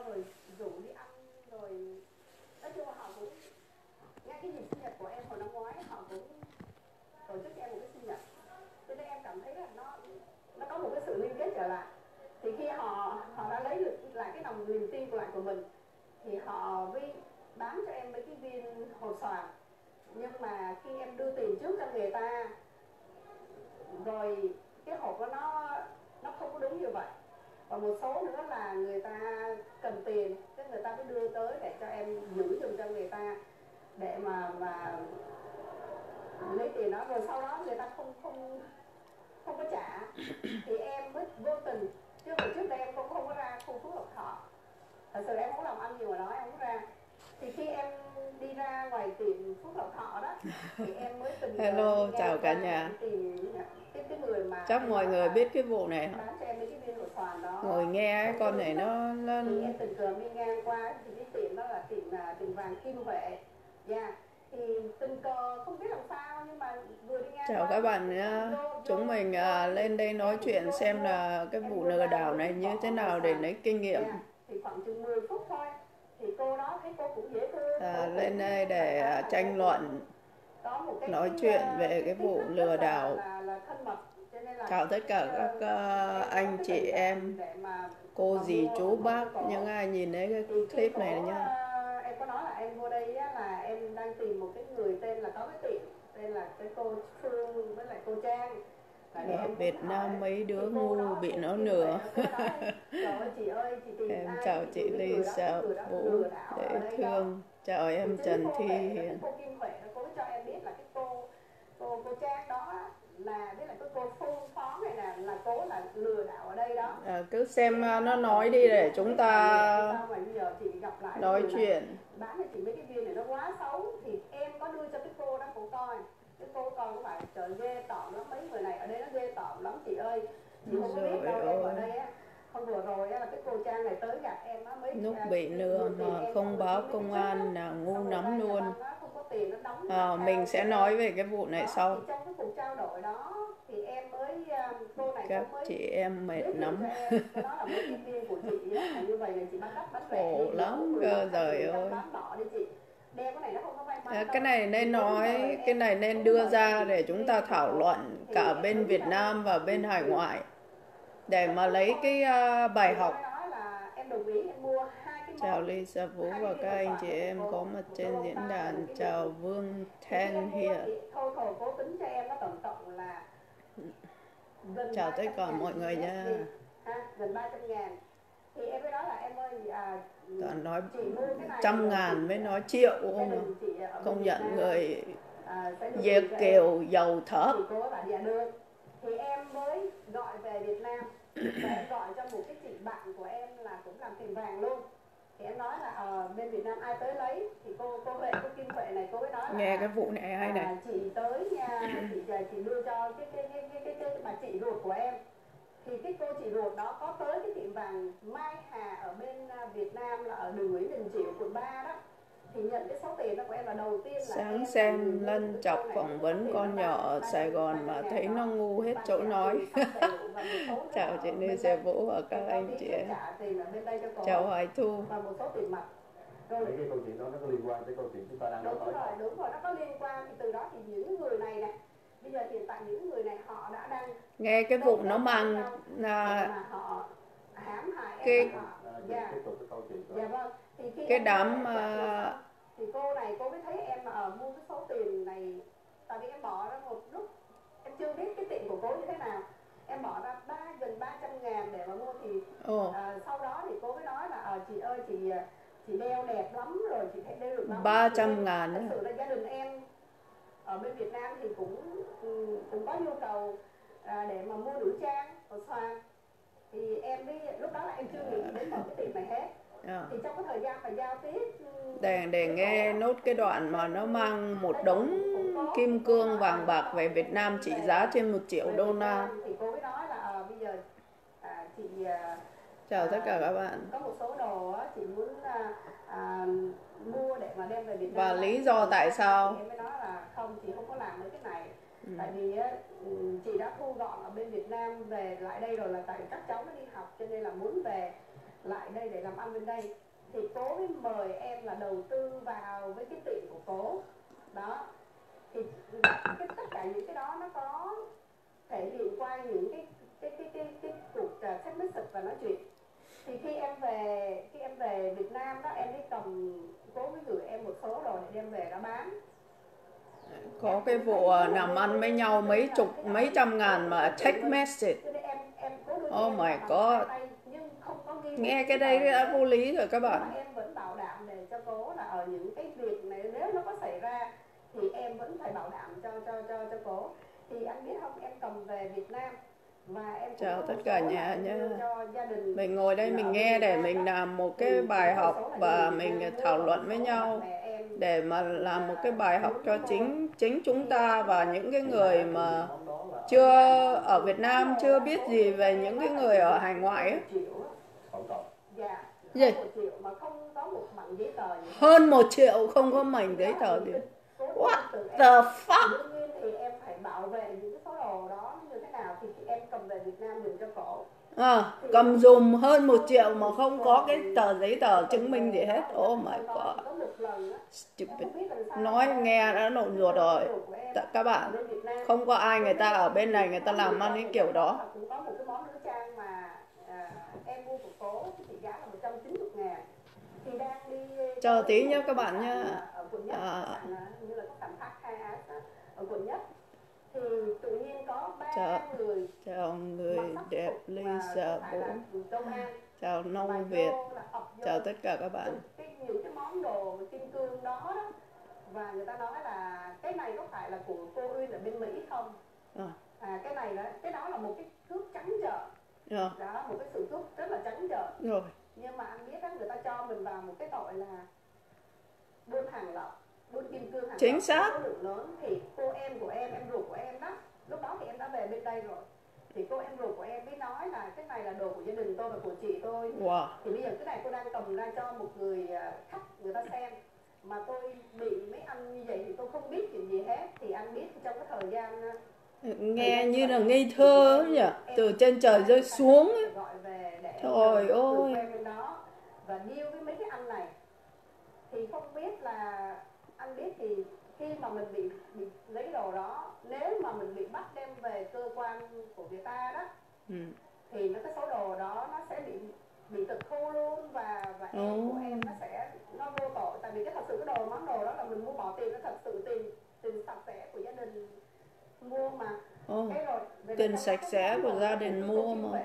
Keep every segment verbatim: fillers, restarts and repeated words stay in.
rồi rủ đi ăn rồi nói chung là họ cũng ngay cái dịp sinh nhật của em hồi năm ngoái họ cũng tổ chức cho em một cái sinh nhật, cho nên em cảm thấy là nó nó có một cái sự liên kết trở lại. Thì khi họ họ đã lấy được lại cái lòng niềm tin của lại của mình thì họ mới bán cho em mấy cái viên hồ xoàn, nhưng mà khi em đưa tiền trước cho người ta rồi cái hộp đó nó nó không có đúng như vậy, và một số nữa là người ta cần tiền cái người ta mới đưa tới để cho em giữ giùm cho người ta để mà mà lấy tiền đó, rồi sau đó người ta không không không có trả thì em mới vô tình, chứ hồi trước đây em cũng không có ra khu Phước Lộc Thọ, thật sự em không làm ăn nhiều ở đó, em không ra. Thì khi em đi ra ngoài tiệm Phước Lộc Thọ đó thì em mới tình Hello, chào cả nhà. tìm cái, cái người mà chắc mọi người biết cái vụ này hả? bán cho em mấy cái viên hồ xoàn đó. Ngồi nghe cái con này nó nó thì em tình cờ đi ngang qua thì cái tiệm đó là tiệm là tiệm vàng Kim Huệ. Yeah. Thì tình cờ không biết làm sao nhưng mà vừa đi ngang chào qua, các bạn nhé. Chúng mình à, lên đây nói chuyện xem là cái vụ lừa đảo này như thế nào để lấy kinh nghiệm. Yeah. Thì khoảng chừng mười phút thôi thì cô đó thấy cô cũng dễ thương. À, lên đây để à, tranh luận, nói chuyện về cái vụ lừa đảo. Là, là thân mật. Chào tất cả các uh, anh chị em, cô dì chú bác, những ai nhìn thấy cái clip này nhá. Em có nói là em vô đây á, là em đang tìm một cái người tên là có cái tiệm tên là cái cô Phương với lại cô Trang. Ở Việt Nam mấy đứa ngu bị nó lừa. Em chào chị Lisa Vũ dễ thương. Chào em Trần Thi Hiền. Cô Kim Huệ cô cho em biết là cái cô cô cô Trang đó là biết là cái cô Phương Phó này là là cố là lừa đảo ở đây đó. À, cứ xem nó nói đi để chúng ta nói chuyện. Bán cho chị mấy cái viên này nó quá xấu thì em có đưa cho cái cô đó cô coi. Cái cô coi có phải trời ghê tởm lắm, mấy người này ở đây nó ghê tởm lắm chị ơi. Chị không có biết đâu, em ở đây á. Hôm vừa rồi á là cái cô Trang này tới gặp em á mấy lúc bị lừa mà không báo công an là ngu lắm luôn. À, mình sẽ nói về cái vụ này sau. Trong cái cuộc trao đổi đó thì em mới cô này các chị em mệt lắm. Khổ lắm cơ, trời ơi. À, cái này nên nói, cái này nên đưa ra để chúng ta thảo luận cả bên Việt Nam và bên hải ngoại để mà lấy cái uh, bài học. Chào Lisa Vũ và các anh chị em có mặt trên diễn đàn. Chào Vương Thanh Hiền. Chào tất cả mọi người nha. Gần ba trăm ngàn. Thì em mới nói là em ơi à, toàn nói trăm ngàn mới nói triệu không, không nhận người Việt kiều giàu thớt. Thì em mới gọi về Việt Nam và em gọi cho một cái chị bạn của em là cũng làm tiền vàng luôn. Thì em nói là ở bên Việt Nam ai tới lấy thì cô cô Huệ, cô Kim Huệ này cô mới nói là nghe cái vụ này hay này. À, chị tới nha, chị chị đưa cho cái cái cái cái cái, cái, cái bà chị ruột của em. Thì cái cô chị ruột đó có tới cái tiệm vàng Mai Hà ở bên Việt Nam là ở đường Nguyễn Đình Chiểu quận ba đó. Thì nhận cái số tiền đó của em là đầu tiên là sáng xem Lân chọc phỏng vấn con nhỏ ở Sài Gòn mà thấy nó ngu hết chỗ nói. Chào chị Lê Xe Vũ và các anh chị em. Chào Hoài Thu. Và một số tiền mặt. Rồi cái câu chuyện đó nó có liên quan tới câu chuyện chúng ta đang nói. Đúng rồi, đúng rồi, nó có liên quan. Thì từ đó thì những người này nè, bây giờ hiện tại những người này họ đã đang nghe cái vụ nó mang là cái cái đám uh... thì cô này cô mới thấy em ở mua cái số tiền này, tại vì em bỏ ra một lúc em chưa biết cái tiền của cô như thế nào, em bỏ ra ba gần ba trăm ngàn để mà mua thì oh. à, sau đó thì cô mới nói là à, chị ơi chị chị đeo đẹp lắm rồi, chị thấy đeo được lắm. ba trăm ngàn thật sự là gia đình em ở bên Việt Nam thì cũng cũng có nhu cầu à, để mà mua nữ trang hồ xoàn, thì em đi lúc đó là em chưa nghĩ đến một cái tiền này hết. Yeah. Thì trong cái thời gian mà giao tiếp để để nghe nốt cái đoạn mà nó mang một đống kim cương vàng bạc về Việt Nam trị giá trên một triệu đô la. Thì cô mới nói là à, bây giờ à, chị à, chào tất cả các bạn. Có một số đồ á, chị muốn à, à, mua để mà đem về Việt Nam. Và lý do tại sao? Thì em mới nói là không, chị không có làm mấy cái này. Ừ. Tại vì á, chị đã thu gọn ở bên Việt Nam về lại đây rồi, là tại các cháu nó đi học cho nên là muốn về lại đây để làm ăn bên đây, thì cố mới mời em là đầu tư vào với cái tiệm của cố đó. Thì cái, tất cả những cái đó nó có thể hiện qua những cái cái cái cái, cái cuộc uh, text message và nói chuyện. Thì khi em về khi em về Việt Nam đó, em mới cầm, cố mới gửi em một số đồ để đem về đó bán. Có cái vụ làm ăn với nhau mấy chục mấy trăm ngàn mà text message. Oh my god. Nghe cái đây đã vô lý rồi các bạn. Em vẫn bảo đảm để cho cố là ở những cái việc này nếu nó có xảy ra thì em vẫn phải bảo đảm cho cho cho cho cố. Thì anh biết không, em cầm về Việt Nam và em chào tất cả nhà nhé. Mình ngồi đây mình nghe để mình làm một cái bài học và mình thảo luận với nhau để mà làm một cái bài học cho chính chính chúng ta và những cái người mà chưa ở Việt Nam chưa biết gì về những cái người ở hải ngoại ấy. Gì? Hơn một triệu không có mảnh giấy tờ gì. What the fuck? Bảo vệ những cái số đồ đó như thế nào thì em cầm về Việt Nam dùng cho cổ. À, cầm dùm hơn một triệu mà không có cái tờ giấy tờ chứng minh gì hết. Oh my god. Stupid. Nói nghe đã nộn ruột rồi. Các bạn, không có ai người ta ở bên này người ta làm ăn cái kiểu đó. Cũng có một cái món nữ trang mà à, em mua của cố thì giá là một trăm chín mươi ngàn. Thì đang đi chờ tí nhé các bạn nhé. Ở quận Nhất, à. Như là khách sạn Park hai Á ở quận Nhất. Thì tự nhiên có ba chào, người chào người đẹp Lisa bốn, chào Nông Việt, chào tất cả các bạn. Cái, những cái món đồ kim cương đó, đó và người ta nói là cái này có phải là của cô Uyên ở bên Mỹ không? À. À, cái này đó, cái đó là một cái thước trắng trợn. À. Đó, một cái sự thước rất là trắng trợn. Rồi. Nhưng mà anh biết đó, người ta cho mình vào một cái tội là buôn hàng lậu. Buôn kim cương hàng chính xác số lượng lớn. Thì cô em của em, em ruột của em đó, lúc đó thì em đã về bên đây rồi, thì cô em ruột của em mới nói là cái này là đồ của gia đình tôi và của chị tôi. Wow. Thì bây giờ cái này cô đang cầm ra cho một người khách người ta xem, mà tôi bị mấy anh như vậy thì tôi không biết chuyện gì hết. Thì anh biết trong cái thời gian nghe thời như là ngây thơ nhỉ, từ trên trời rơi xuống ấy. Gọi về để trời ơi đó và deal với mấy cái anh này. Thì không biết là anh biết thì khi mà mình bị, bị lấy đồ đó, nếu mà mình bị bắt đem về cơ quan của người ta đó, ừ. thì nó cái số đồ đó nó sẽ bị bị tịch thu luôn và và em oh. của em nó sẽ nó vô tội. Tại vì cái thật sự cái đồ món đồ đó là mình mua bỏ tiền, nó thật sự tiền tiền sạch sẽ của gia đình mua mà. Oh. Cái rồi tiền sạch sẽ của gia đình mua mà.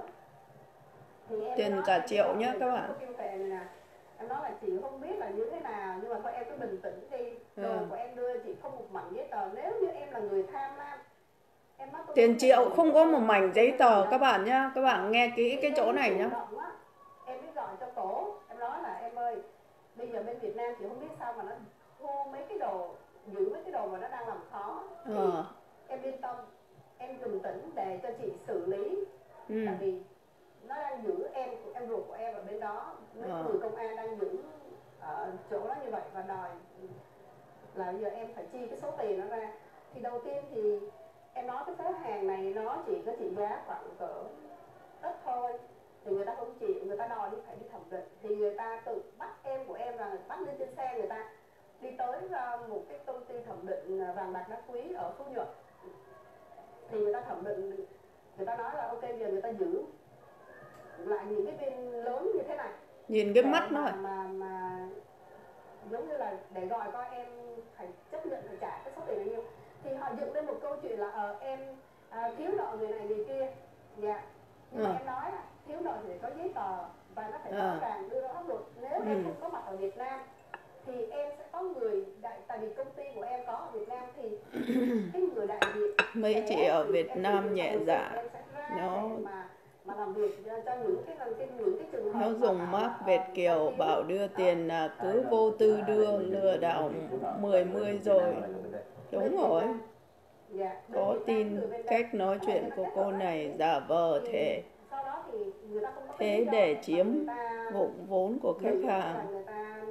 Tiền cả triệu nhé các bạn. Em nói là chị không biết là như thế nào, nhưng mà thôi em cứ bình tĩnh đi. Đồ ừ. của em đưa chị không một mảnh giấy tờ. Nếu như em là người tham lam, em nói tiền triệu không có một mảnh giấy tờ các bạn nhá. Các bạn nghe kỹ cái chỗ này nhá. Em mới gọi cho cổ, em nói là em ơi, bây giờ bên Việt Nam chị không biết sao mà nó thu mấy cái đồ, giữ mấy cái đồ mà nó đang làm khó. Thì ừ. em yên tâm, em bình tĩnh để cho chị xử lý. Ừ. Tại vì nó đang giữ em em ruột của em ở bên đó, mấy à. người công an đang giữ ở chỗ đó như vậy và đòi là bây giờ em phải chi cái số tiền nó ra. Thì đầu tiên thì em nói cái số hàng này nó chỉ có trị giá khoảng cỡ ít thôi, thì người ta không chịu, người ta đòi đi phải đi thẩm định. Thì người ta tự bắt em của em là bắt lên trên xe, người ta đi tới một cái công ty thẩm định vàng bạc đá quý ở Phú Nhuận. Thì người ta thẩm định, người ta nói là ok giờ người ta giữ lại những cái viên lớn như thế này, nhìn cái mắt nó mà, mà mà giống như là để gọi coi em phải chấp nhận phải trả cái số tiền bao nhiêu. Thì họ dựng lên một câu chuyện là ờ em à, thiếu nợ người này người kia, dạ. Nhưng mà ừ. em nói là thiếu nợ thì có giấy tờ và nó phải rõ ừ. ràng đưa ra pháp luật. Nếu ừ. em không có mặt ở Việt Nam thì em sẽ có người đại, tại vì công ty của em có ở Việt Nam thì cái người đại diện mấy chị ở Việt Nam nhẹ dạ nó mà làm việc cho những cái, cái, những cái trường hợp nó dùng mác Việt kiều bảo đưa tiền là cứ vô tư đưa, lừa đảo mười mươi rồi. Đúng rồi. Có tin cách nói chuyện của cô này giả vờ thế thế để chiếm vụng vốn của khách hàng,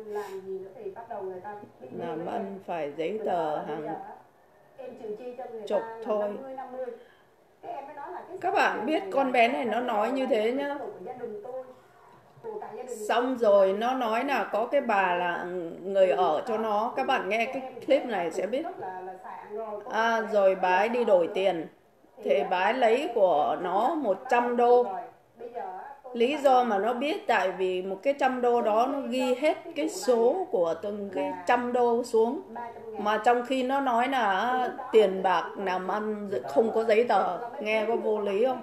làm ăn phải giấy tờ hàng chục thôi. Các bạn biết con bé này nó nói như thế nhá. của cả gia đình. Xong rồi nó nói là có cái bà là người ở cho nó. Các bạn nghe cái clip này sẽ biết. À, rồi bà ấy đi đổi tiền. Thì bà ấy lấy của nó một trăm đô. Lý do mà nó biết tại vì một cái trăm đô đó nó ghi hết cái số của từng cái trăm đô xuống. Mà trong khi nó nói là tiền bạc làm ăn không có giấy tờ. Nghe có vô lý không?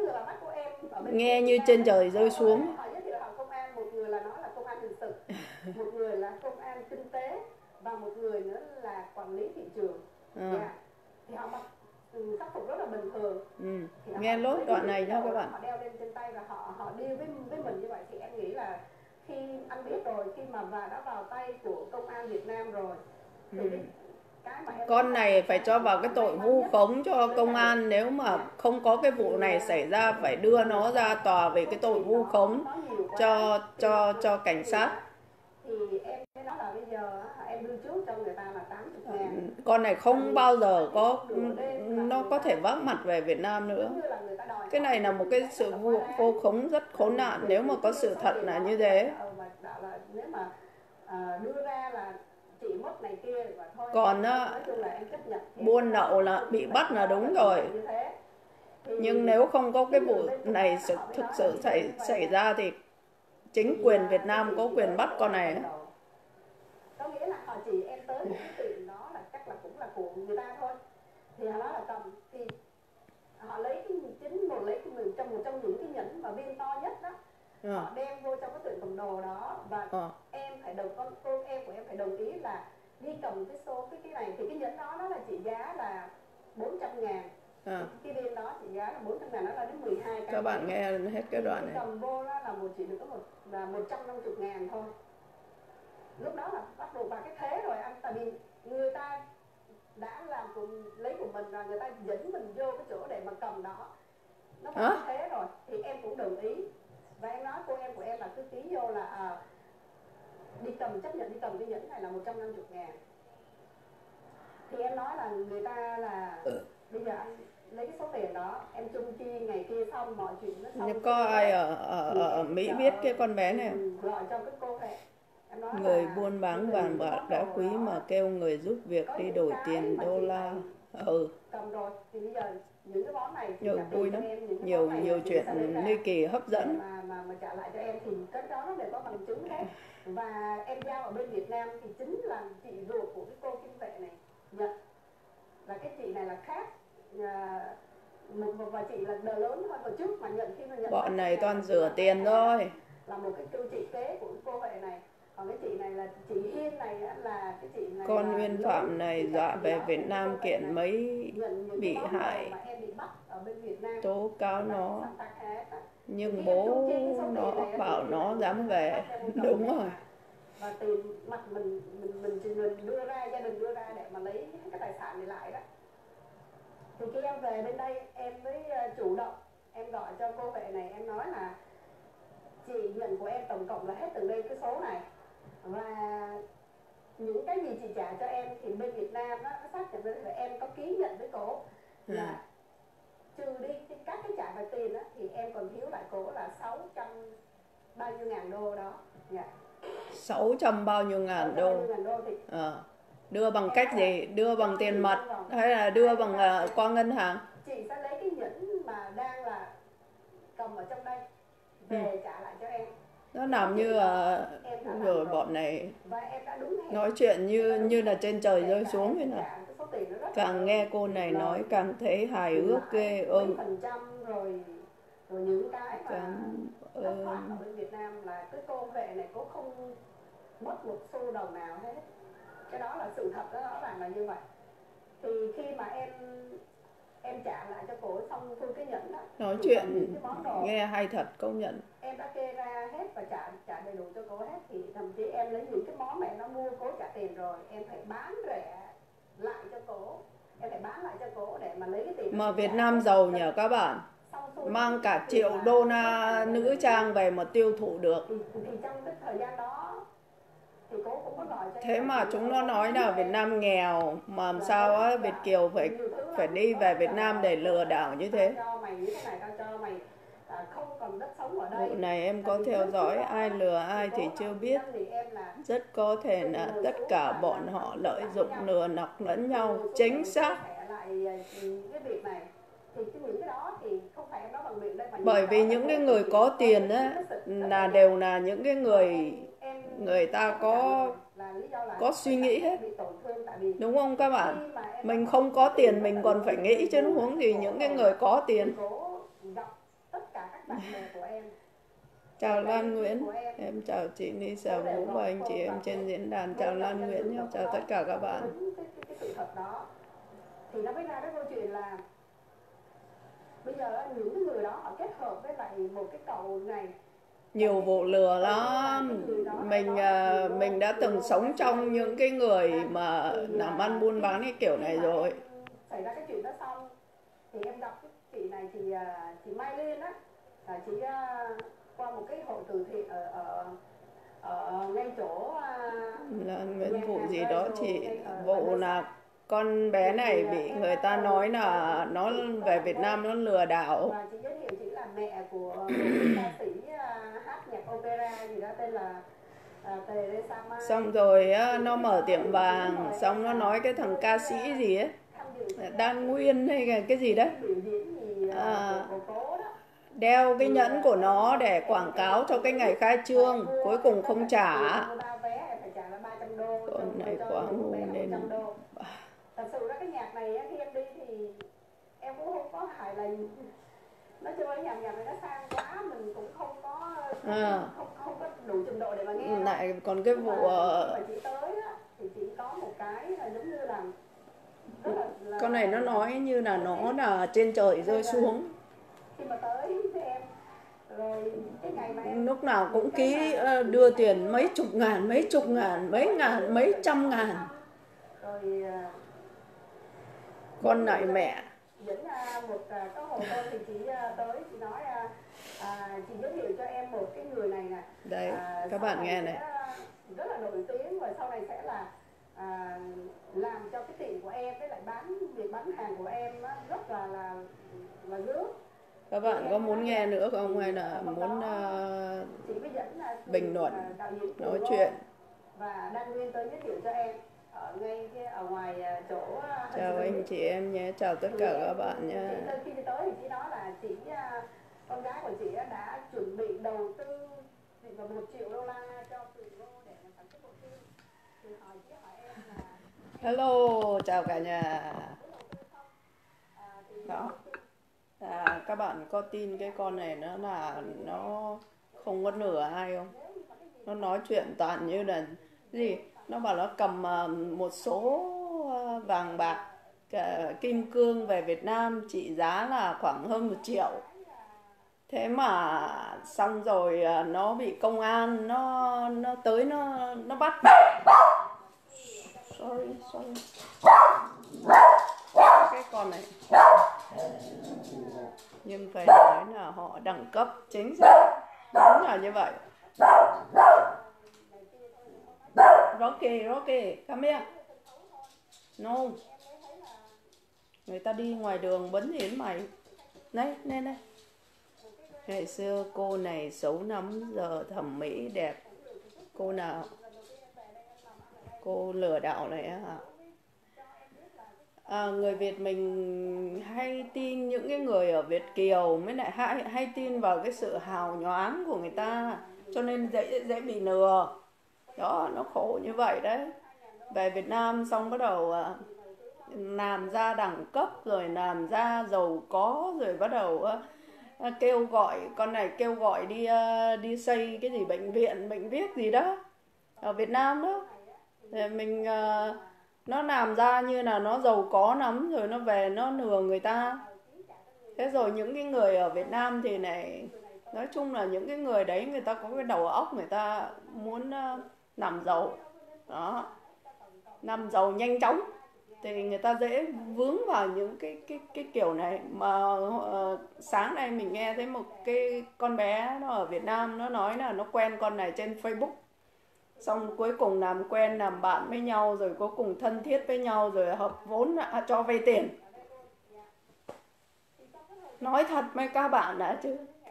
Nghe như trên trời rơi xuống. Một người là nói là công an hình sự, một người là công an kinh tế và một người nữa là quản lý thị trường. À. Yeah. Thì họ mặc sắc phục rất là bình thường. Ừ. Nghe lốt đoạn này nha các bạn. Họ đeo lên trên tay và họ họ đi với với mình như vậy thì em nghĩ là khi anh biết rồi, khi mà và đã vào tay của công an Việt Nam rồi thì ừ. cái mà em con này phải cho vào cái tội vu khống cho công an. Nếu mà không có cái vụ này xảy ra phải đưa nó ra tòa về cái tội vu khống cho cho cho cảnh sát. Thì em mới nói là bây giờ em đưa trước cho người ta là tám mươi ngàn. Con này không bao giờ có nó có thể vác mặt về Việt Nam nữa. Cái này là một cái sự vu vô khống rất khốn nạn nếu mà có sự thật là như thế. Nếu mà đưa ra là chị mất này kia và thôi. Còn á, buôn lậu là bị bắt là đúng rồi. Nhưng nếu không có cái vụ này thực sự xảy xảy ra thì chính quyền Việt Nam có quyền bắt con này. Có nghĩa là họ chỉ em tới một cái tiệm đó là chắc là cũng là của người ta thôi. Thì họ nói là cầm thì họ lấy cái chính một lấy cái trong một trong những cái nhẫn mà viên to nhất đó. À. Họ đem vô trong cái tiệm cầm đồ đó và à. em phải đồng con cô em của em phải đồng ý là đi cầm cái số cái cái này thì cái nhẫn đó nó là trị giá là bốn trăm ngàn. À. Cái viên đó trị giá là bốn trăm ngàn, nó là đến mười hai cái. Các bạn nghe hết cái đoạn này. Cầm vô đó là một chỉ được có một là một trăm năm mươi ngàn thôi. Lúc đó là bắt đầu vào cái thế rồi anh, tại vì người ta đã làm của, lấy của mình và người ta dẫn mình vô cái chỗ để mà cầm đó. Nó vào à? Cái thế rồi thì em cũng đồng ý. Và em nói cô em của em là cứ ký vô là à, đi cầm, chấp nhận đi cầm cái nhẫn này là một trăm năm mươi ngàn. Thì em nói là người ta là ừ. Bây giờ anh lấy cái số tiền đó em chung chi ngày kia xong mọi chuyện nó xong. Nhưng có ai ở ở, ở Mỹ biết cái con bé này không? Gọi cho cái cô này. Người buôn bán vàng bạc đá quý mà kêu người giúp việc đi đổi tiền đô la. Ừ. Cầm rồi thì bây giờ những cái món này nhiều vui lắm, nhiều nhiều chuyện ly kỳ hấp dẫn. Mà mà mà trả lại cho em thì cái đó nó đều có bằng chứng hết. Và em giao ở bên Việt Nam thì chính là chị ruột của cái cô Kim Tệ này nhận. Và cái chị này là khác. À, một và chị là đời lớn hơn hồi trước mà nhận khi mà nhận. Bọn này toàn rửa tiền thôi. Là một cái cô chị kế của cô Huệ này. Còn cái chị này là chị Hiên này là cái chị này. Con Nguyên Phạm này dọa về Việt Nam kiện mấy bị hại tố cáo nó, nhưng bố nó bảo nó dám về. Đúng rồi. Và tiền mặt mình mình mình mình đưa ra, gia đình đưa ra để mà lấy cái tài sản này lại đó. Thì khi em về bên đây em mới chủ động em gọi cho cô Huệ này, em nói là chị nhận của em tổng cộng là hết từ đây cái số này, và những cái gì chị trả cho em thì bên Việt Nam đó, nó xác nhận là em có ký nhận với cổ là ừ. trừ đi các cái trả về tiền đó, thì em còn thiếu lại cổ là sáu trăm bao nhiêu ngàn đô đó. Yeah. sáu trăm bao nhiêu ngàn đô, đô thì... à. Đưa bằng cách gì? Đưa bằng tiền mặt hay là đưa bằng uh, qua ngân hàng? Chị sẽ lấy cái nhẫn mà đang là cầm ở trong đây về ừ. trả lại cho em. Nó làm như là uh, rồi bọn này nói chuyện như như là trên trời rơi xuống thế nào. Càng nghe cô này nói càng thấy hài ước ghê ôm. Rồi rồi những cái mà càng, uh... ở bên Việt Nam là cái cô Huệ này cô không mất một xu đồng nào hết. Cái đó là sự thật đó, rõ ràng là như vậy. Thì khi mà em em trả lại cho cô xong thu cái nhẫn đó, nói chuyện nghe hay thật, công nhận. Em đã kê ra hết và trả trả đầy đủ cho cô hết, thì thậm chí em lấy những cái món mà em đã mua cố trả tiền rồi, em phải bán rẻ lại cho cô, em phải bán lại cho cô để mà lấy cái tiền. Mà Việt Nam giàu nhờ các bạn, mang cả triệu đô la nữ trang về mà tiêu thụ được. Thì, thì trong cái thời gian đó thì cô cũng có gọi cho thế mà chúng nó nói là Việt Nam nghèo mà làm sao á, Việt kiều phải phải đi về Việt Nam để lừa đảo như thế. Cho mày như thế này, tao cho mày là không còn đất sống ở đây. Vụ này em có theo dõi, ai lừa ai thì chưa biết. Rất có thể là tất cả bọn họ lợi dụng lừa nọc lẫn nhau. Chính xác. Bởi vì những cái người có tiền á là đều là những cái người người ta có có suy nghĩ hết. Đúng không các bạn? Mình không có tiền mình còn phải nghĩ chứ đúng huống gì những cái người có tiền. Chào Lan Nguyễn, em chào chị Lisa Vũ và anh chị em trên diễn đàn. Chào Lan Nguyễn nhé, chào tất cả các bạn. Thì nó mới ra cái câu chuyện là bây giờ những người đó họ kết hợp với lại một cái cậu này. Nhiều vụ lừa lắm. Mình mình đã từng sống trong những cái người mà làm ăn buôn bán cái kiểu này rồi. Xảy ra cái chuyện đó xong thì em gặp cái chị này thì chị Mai Liên á, là chị qua một cái hội từ thiện ở ở ở ngay chỗ là Nguyễn vụ gì đó chị, vụ là con bé này bị người ta nói là nó về Việt Nam nó lừa đảo. Và chị giới thiệu chị là mẹ của một ca sĩ hát nhạc opera gì đó tên là Teresa Mai. Xong rồi nó mở tiệm vàng, xong nó nói cái thằng ca sĩ gì ấy, Đan Nguyên hay cái gì đấy, à, đeo cái nhẫn của nó để quảng cáo cho cái ngày khai trương, cuối cùng không trả. Con này quá ngu nên thật sự ra cái nhạc này khi em đi thì em cũng không có hài là nói chung là nhạc nhạc này nó sang quá, mình cũng không có à. không, không có đủ trình độ để mà nghe. Lại còn cái vụ mà chị tới á, thì chị có một cái là giống như là, là, là con này nó nói như là nó là trên trời rơi xuống. Khi mà tới với em rồi cái ngày mà em lúc nào cũng ký đưa tiền mấy chục ngàn, mấy chục ngàn, mấy ngàn, mấy trăm ngàn. Rồi con lại mẹ dẫn một có hồ tôi thì chị tới chị nói à, chị giới thiệu cho em một cái người này nè. Đấy à, các bạn nghe này, rất là nổi tiếng và sau này sẽ là à, làm cho cái tiệm của em với lại bán việc bán hàng của em á, rất là là là nước. Các bạn có muốn nghe nữa không hay là muốn uh, bình luận nói chuyện? Và Đan Nguyên tới giới thiệu cho em ở ngay cái ở ngoài chỗ. Chào anh chị em nhé, chào tất cả các bạn nhé. Khi đi tới thì chị nói là chị con gái của chị đã chuẩn bị đầu tư vào một triệu đô la cho Từ Đô để mà sản xuất bộ phim. Thì hỏi chị hỏi em là hello, chào cả nhà. Đó. À, các bạn có tin cái con này nó là nó không có nửa ai không? Nó nói chuyện toàn như là gì? Nó bảo nó cầm một số vàng bạc kim cương về Việt Nam trị giá là khoảng hơn một triệu. Thế mà xong rồi nó bị công an nó nó tới nó nó bắt. Sorry, sorry. Cái con này. Nhưng phải nói là họ đẳng cấp chính xác. Đúng là như vậy. Rocky, Rocky, come here. No. Người ta đi ngoài đường bấn đến mày. Này, này, này. Ngày xưa cô này xấu lắm, giờ thẩm mỹ đẹp. Cô nào? Cô lừa đảo này hả? À, người Việt mình hay tin những cái người ở Việt Kiều mới lại hay, hay tin vào cái sự hào nhoáng của người ta, cho nên dễ dễ bị lừa. Đó, nó khổ như vậy đấy. Về Việt Nam xong bắt đầu à, làm ra đẳng cấp rồi làm ra giàu có rồi bắt đầu à, kêu gọi con này kêu gọi đi à, đi xây cái gì bệnh viện bệnh viết gì đó ở Việt Nam đó. Thì mình à, nó làm ra như là nó giàu có lắm rồi nó về nó lừa người ta. Thế rồi những cái người ở Việt Nam thì này, nói chung là những cái người đấy người ta có cái đầu óc, người ta muốn uh, làm giàu đó, làm giàu nhanh chóng thì người ta dễ vướng vào những cái cái cái kiểu này. Mà uh, sáng nay mình nghe thấy một cái con bé nó ở Việt Nam nó nói là nó quen con này trên Facebook, xong cuối cùng làm quen làm bạn với nhau rồi cuối cùng thân thiết với nhau rồi hợp vốn à, cho vay tiền. Nói thật mấy các bạn đã chứ,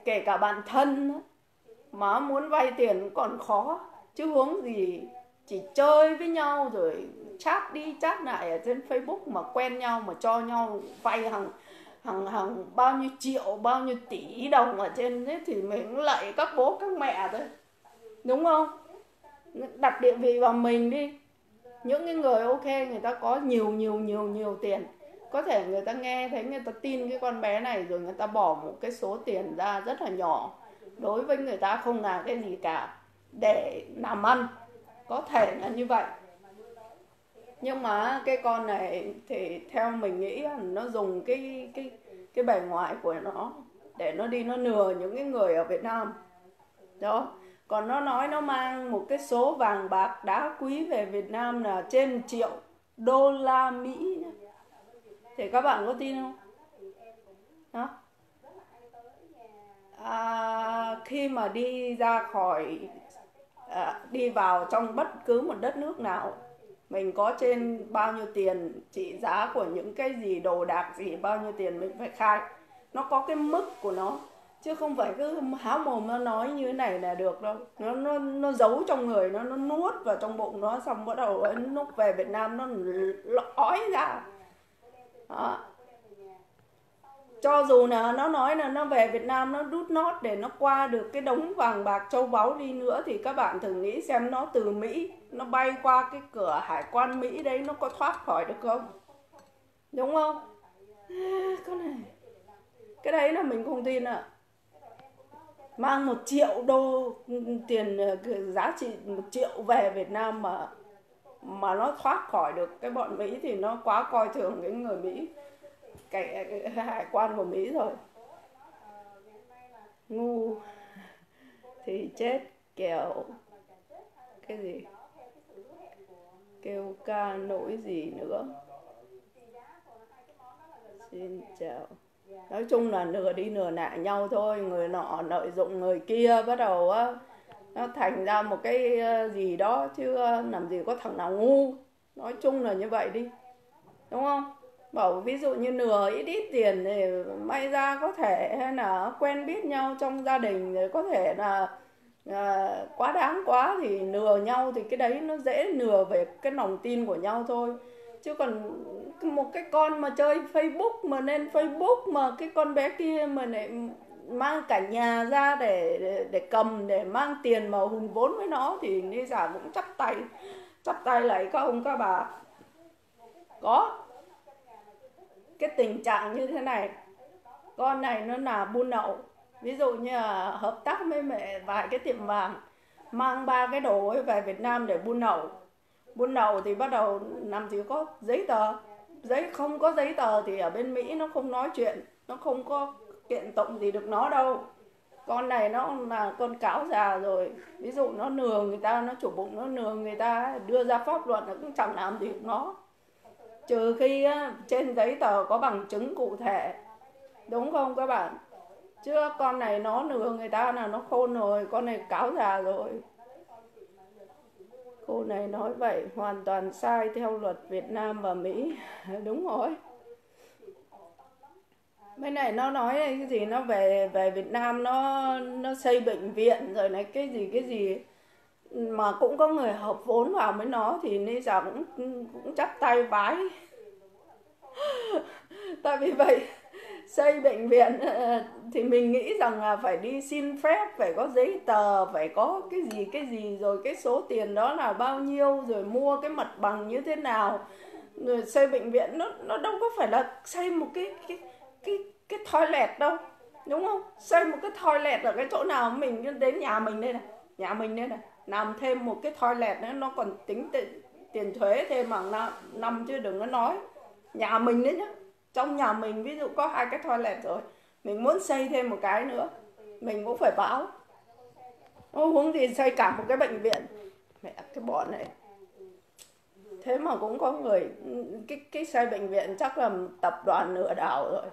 kể cả bạn thân mà muốn vay tiền còn khó, chứ huống gì chỉ chơi với nhau rồi chat đi chat lại ở trên Facebook mà quen nhau mà cho nhau vay hàng hàng hàng bao nhiêu triệu, bao nhiêu tỷ đồng ở trên đấy, thì mình lại các bố các mẹ thôi, đúng không? Đặt địa vị vào mình đi. Những cái người ok, người ta có nhiều nhiều nhiều nhiều tiền, có thể người ta nghe thấy, người ta tin cái con bé này rồi người ta bỏ một cái số tiền ra rất là nhỏ, đối với người ta không là cái gì cả, để làm ăn, có thể là như vậy. Nhưng mà cái con này thì theo mình nghĩ nó dùng cái cái cái bề ngoài của nó để nó đi nó lừa những cái người ở Việt Nam đó. Còn nó nói nó mang một cái số vàng bạc đá quý về Việt Nam là trên triệu đô la Mỹ, thì các bạn có tin không? Đó. À, khi mà đi ra khỏi à, đi vào trong bất cứ một đất nước nào, mình có trên bao nhiêu tiền, trị giá của những cái gì, đồ đạc gì, bao nhiêu tiền mình phải khai. Nó có cái mức của nó, chứ không phải cứ há mồm nó nói như thế này là được đâu. Nó nó nó giấu trong người nó, nó nuốt vào trong bụng nó, xong bắt đầu lúc về Việt Nam nó ói ra. Đó. Cho dù là nó nói là nó về Việt Nam nó đút nót để nó qua được cái đống vàng bạc châu báu đi nữa, thì các bạn thử nghĩ xem nó từ Mỹ, nó bay qua cái cửa hải quan Mỹ đấy, nó có thoát khỏi được không? Đúng không? Cái này, cái đấy là mình không tin ạ. À. Mang một triệu đô tiền giá trị một triệu về Việt Nam mà mà nó thoát khỏi được cái bọn Mỹ thì nó quá coi thường cái người Mỹ, cái, cái hải quan của Mỹ rồi. Ngu thì chết kẻo cái gì kêu ca nỗi gì nữa. Xin chào. Nói chung là nửa đi nửa nại nhau thôi, người nọ lợi dụng người kia, bắt đầu á nó thành ra một cái gì đó, chứ làm gì có thằng nào ngu. Nói chung là như vậy đi, đúng không? Bảo ví dụ như nửa ít ít tiền thì may ra có thể hay là quen biết nhau trong gia đình, rồi có thể là à, quá đáng quá thì nửa nhau, thì cái đấy nó dễ nửa về cái lòng tin của nhau thôi. Chứ còn một cái con mà chơi Facebook mà lên Facebook mà cái con bé kia mà lại mang cả nhà ra để để, để cầm, để mang tiền mà hùn vốn với nó, thì Lê Giả cũng chắp tay chắp tay lại các ông các bà. Có cái tình trạng như thế này, con này nó là buôn lậu. Ví dụ như là hợp tác với mẹ vài cái tiệm vàng, mang ba cái đồ ấy về Việt Nam để buôn lậu. Buôn lậu thì bắt đầu làm gì có giấy tờ, giấy không có giấy tờ thì ở bên Mỹ nó không nói chuyện, nó không có kiện tụng gì được nó đâu. Con này nó là con cáo già rồi, ví dụ nó lừa người ta, nó chủ bụng nó lừa người ta, đưa ra pháp luật nó cũng chẳng làm gì được nó, trừ khi trên giấy tờ có bằng chứng cụ thể, đúng không các bạn? Chứ con này nó lừa người ta là nó khôn rồi, con này cáo già rồi. Cô này nói vậy hoàn toàn sai theo luật Việt Nam và Mỹ. Đúng rồi. Bên này nó nói cái gì, nó về về Việt Nam nó nó xây bệnh viện rồi này cái gì cái gì mà cũng có người hợp vốn vào với nó, thì Lê Giả cũng cũng chắp tay vái. Tại vì vậy xây bệnh viện thì mình nghĩ rằng là phải đi xin phép, phải có giấy tờ, phải có cái gì cái gì, rồi cái số tiền đó là bao nhiêu, rồi mua cái mặt bằng như thế nào. Rồi xây bệnh viện nó nó đâu có phải là xây một cái cái cái cái toilet đâu, đúng không? Xây một cái toilet ở cái chỗ nào, mình đến nhà mình đây này, nhà mình đây này, làm thêm một cái toilet nữa nó còn tính tiền, tiền thuế thêm bằng năm, năm chứ đừng có nói. Nhà mình đấy nhá, trong nhà mình ví dụ có hai cái toilet rồi, mình muốn xây thêm một cái nữa mình cũng phải báo. Ô, huống gì xây cả một cái bệnh viện. Mẹ cái bọn này. Thế mà cũng có người cái cái xây bệnh viện chắc là tập đoàn lừa đảo rồi.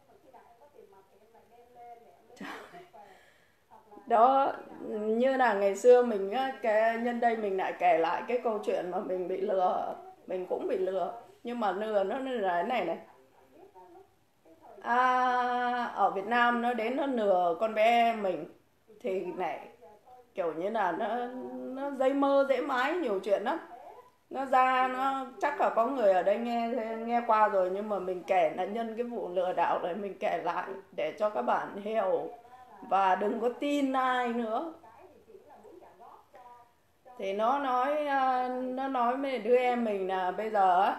Đó, như là ngày xưa mình cái nhân đây mình lại kể lại cái câu chuyện mà mình bị lừa, mình cũng bị lừa, nhưng mà lừa nó là cái này này. à, ở Việt Nam nó đến nó lừa con bé mình thì này kiểu như là nó nó dây mơ dễ mái nhiều chuyện lắm. Nó ra nó chắc là có người ở đây nghe nghe qua rồi, nhưng mà mình kể là nhân cái vụ lừa đảo này mình kể lại để cho các bạn hiểu và đừng có tin ai nữa. Thì nó nói nó nói với đứa em mình là bây giờ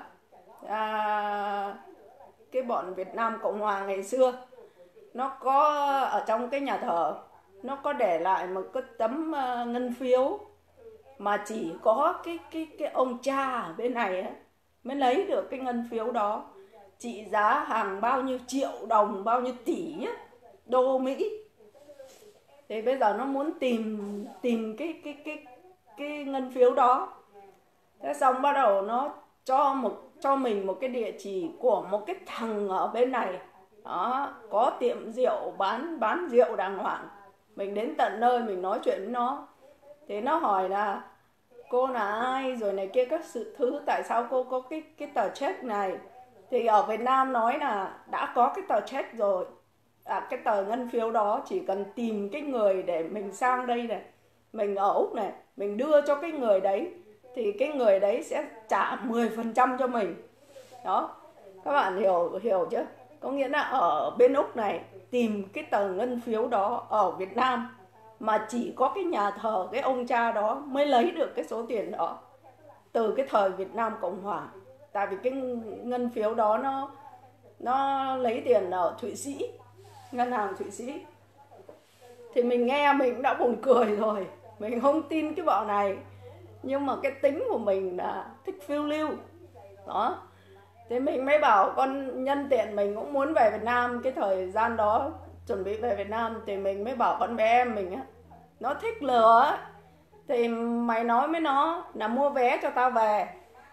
à, cái bọn Việt Nam Cộng Hòa ngày xưa nó có ở trong cái nhà thờ nó có để lại một cái tấm uh, ngân phiếu mà chỉ có cái cái cái ông cha ở bên này ấy, mới lấy được cái ngân phiếu đó, trị giá hàng bao nhiêu triệu đồng, bao nhiêu tỷ ấy, đô Mỹ. Thì bây giờ nó muốn tìm tìm cái cái cái cái ngân phiếu đó. Thế xong bắt đầu nó cho một cho mình một cái địa chỉ của một cái thằng ở bên này đó, có tiệm rượu bán bán rượu đàng hoàng. Mình đến tận nơi mình nói chuyện với nó. Thì nó hỏi là cô là ai rồi này kia các sự thứ, tại sao cô có cái cái tờ check này. Thì ở Việt Nam nói là đã có cái tờ check rồi, à, cái tờ ngân phiếu đó chỉ cần tìm cái người để mình sang đây này, mình ở Úc này, mình đưa cho cái người đấy thì cái người đấy sẽ trả mười phần trăm cho mình. Đó, các bạn hiểu hiểu chứ? Có nghĩa là ở bên Úc này tìm cái tờ ngân phiếu đó ở Việt Nam mà chỉ có cái nhà thờ cái ông cha đó mới lấy được cái số tiền đó từ cái thời Việt Nam Cộng Hòa. Tại vì cái ngân phiếu đó nó nó lấy tiền ở Thụy Sĩ, ngân hàng Thụy Sĩ. Thì mình nghe mình cũng đã buồn cười rồi, mình không tin cái bọn này, nhưng mà cái tính của mình là thích phiêu lưu đó. Thế mình mới bảo con nhân tiện mình cũng muốn về Việt Nam, cái thời gian đó chuẩn bị về Việt Nam, thì mình mới bảo con bé em mình á, nó thích lừa á, thì mày nói với nó là mua vé cho tao về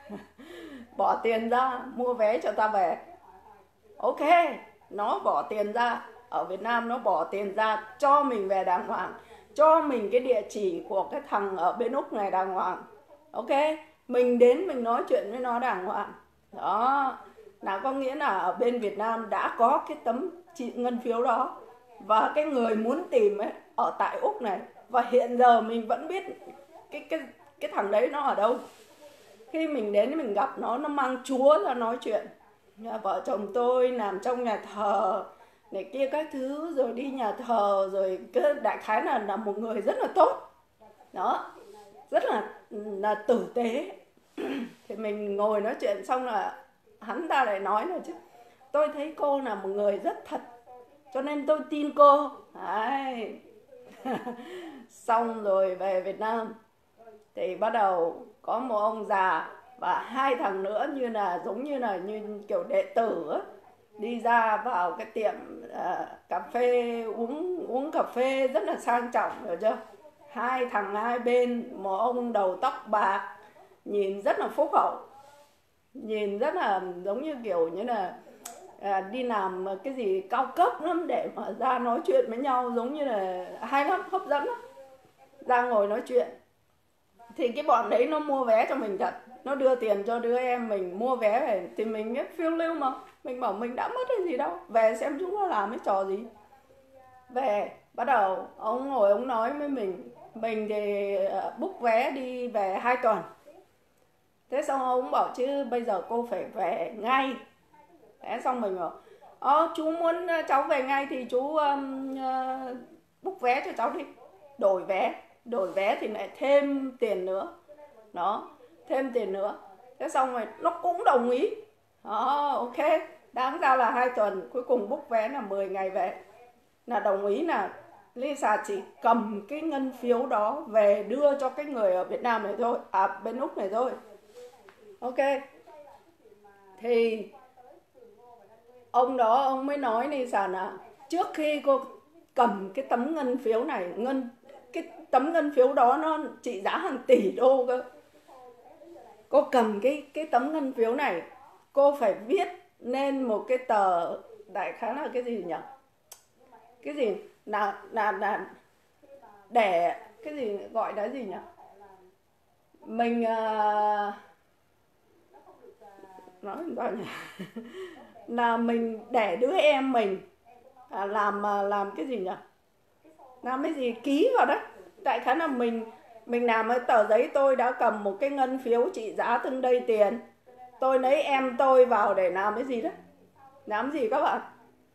bỏ tiền ra mua vé cho tao về. Ok, nó bỏ tiền ra, ở Việt Nam nó bỏ tiền ra cho mình về đàng hoàng, cho mình cái địa chỉ của cái thằng ở bên Úc này đàng hoàng. Ok, mình đến mình nói chuyện với nó đàng hoàng. Đó, là có nghĩa là ở bên Việt Nam đã có cái tấm ngân phiếu đó, và cái người muốn tìm ấy ở tại Úc này, và hiện giờ mình vẫn biết cái cái cái thằng đấy nó ở đâu. Khi mình đến mình gặp nó, nó mang Chúa ra nói chuyện. Vợ chồng tôi làm trong nhà thờ này kia các thứ, rồi đi nhà thờ, rồi cái đại khái là là một người rất là tốt đó, rất là là tử tế. Thì mình ngồi nói chuyện xong là hắn ta lại nói là chứ tôi thấy cô là một người rất thật, cho nên tôi tin cô. Đấy. Xong rồi về Việt Nam thì bắt đầu có một ông già và hai thằng nữa, như là giống như là như kiểu đệ tử á, đi ra vào cái tiệm uh, cà phê, uống uống cà phê rất là sang trọng, hiểu chưa? Hai thằng hai bên, một ông đầu tóc bạc, nhìn rất là phúc hậu, nhìn rất là giống như kiểu như là à, đi làm cái gì cao cấp lắm để mà ra nói chuyện với nhau, giống như là hay lắm, hấp dẫn lắm. Ra ngồi nói chuyện thì cái bọn đấy nó mua vé cho mình thật, nó đưa tiền cho đứa em mình mua vé về. Thì mình biết phiêu lưu mà, mình bảo mình đã mất cái gì đâu, về xem chúng nó làm cái trò gì. Về bắt đầu ông ngồi ông nói với mình, mình thì book vé đi về hai tuần. Thế xong ông bảo chứ bây giờ cô phải về ngay. Thế xong mình bảo Ờ chú muốn cháu về ngay thì chú um, uh, book vé cho cháu đi, đổi vé. Đổi vé thì lại thêm tiền nữa. Đó, thêm tiền nữa. Thế xong rồi nó cũng đồng ý. Đó, ok, đáng ra là hai tuần, cuối cùng book vé là mười ngày về. Là đồng ý là Lisa chỉ cầm cái ngân phiếu đó về đưa cho cái người ở Việt Nam này thôi, à bên Úc này thôi. Ok. Thì ông đó ông mới nói Lisa là trước khi cô cầm cái tấm ngân phiếu này, ngân cái tấm ngân phiếu đó nó trị giá hàng tỷ đô cơ. Cô cầm cái cái tấm ngân phiếu này, cô phải viết nên một cái tờ, đại khái là cái gì nhỉ? Cái gì là là là để cái gì gọi là gì nhỉ? Mình uh, nói sao nhỉ? là mình để đứa em mình à, làm làm cái gì nhỉ, làm cái gì ký vào đó. Đại khái là mình mình làm cái tờ giấy, tôi đã cầm một cái ngân phiếu trị giá từng đây tiền, tôi lấy em tôi vào để làm cái gì đó. Làm gì các bạn?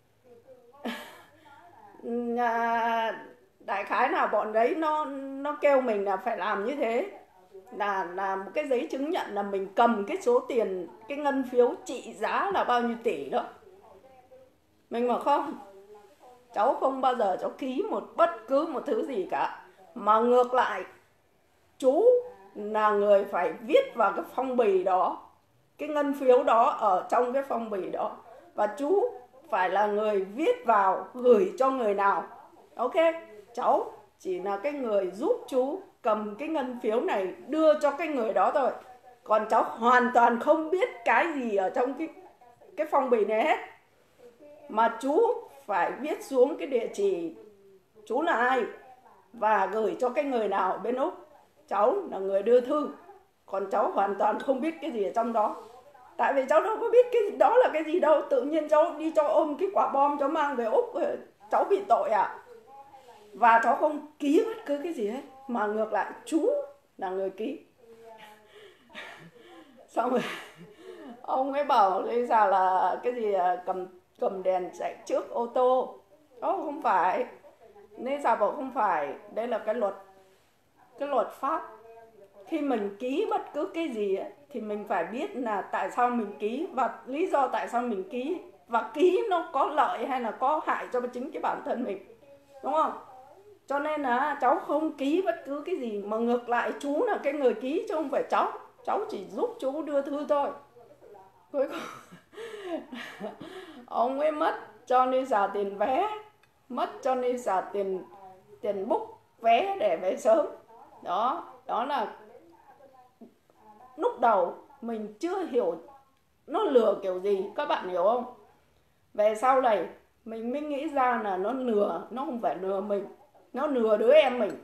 Đại khái là bọn đấy nó nó kêu mình là phải làm như thế, là là một cái giấy chứng nhận là mình cầm cái số tiền, cái ngân phiếu trị giá là bao nhiêu tỷ đó. Mình mà không, cháu không bao giờ cháu ký một bất cứ một thứ gì cả, mà ngược lại chú là người phải viết vào cái phong bì đó, cái ngân phiếu đó ở trong cái phong bì đó, và chú phải là người viết vào gửi cho người nào. Ok, cháu chỉ là cái người giúp chú cầm cái ngân phiếu này đưa cho cái người đó thôi, còn cháu hoàn toàn không biết cái gì ở trong cái cái phong bì này hết, mà chú phải viết xuống cái địa chỉ chú là ai và gửi cho cái người nào bên Úc. Cháu là người đưa thư, còn cháu hoàn toàn không biết cái gì ở trong đó, tại vì cháu đâu có biết cái đó là cái gì đâu. Tự nhiên cháu đi cho ôm cái quả bom cháu mang về Úc, cháu bị tội à? Và cháu không ký bất cứ cái gì hết, mà ngược lại chú là người ký. Xong rồi ông ấy bảo bây giờ là cái gì cầm cầm đèn chạy trước ô tô. Đó không phải. Nên sao bảo không phải, đây là cái luật, cái luật pháp. Khi mình ký bất cứ cái gì ấy, thì mình phải biết là tại sao mình ký và lý do tại sao mình ký, và ký nó có lợi hay là có hại cho chính cái bản thân mình, đúng không? Cho nên là cháu không ký bất cứ cái gì, mà ngược lại chú là cái người ký chứ không phải cháu. Cháu chỉ giúp chú đưa thư thôi. Cuối cùng ông ấy mất cho nên xả tiền vé, mất cho nên xả tiền tiền book vé để về sớm. Đó, đó là lúc đầu mình chưa hiểu nó lừa kiểu gì, các bạn hiểu không? Về sau này mình mới nghĩ ra là nó lừa, nó không phải lừa mình, nó lừa đứa em mình.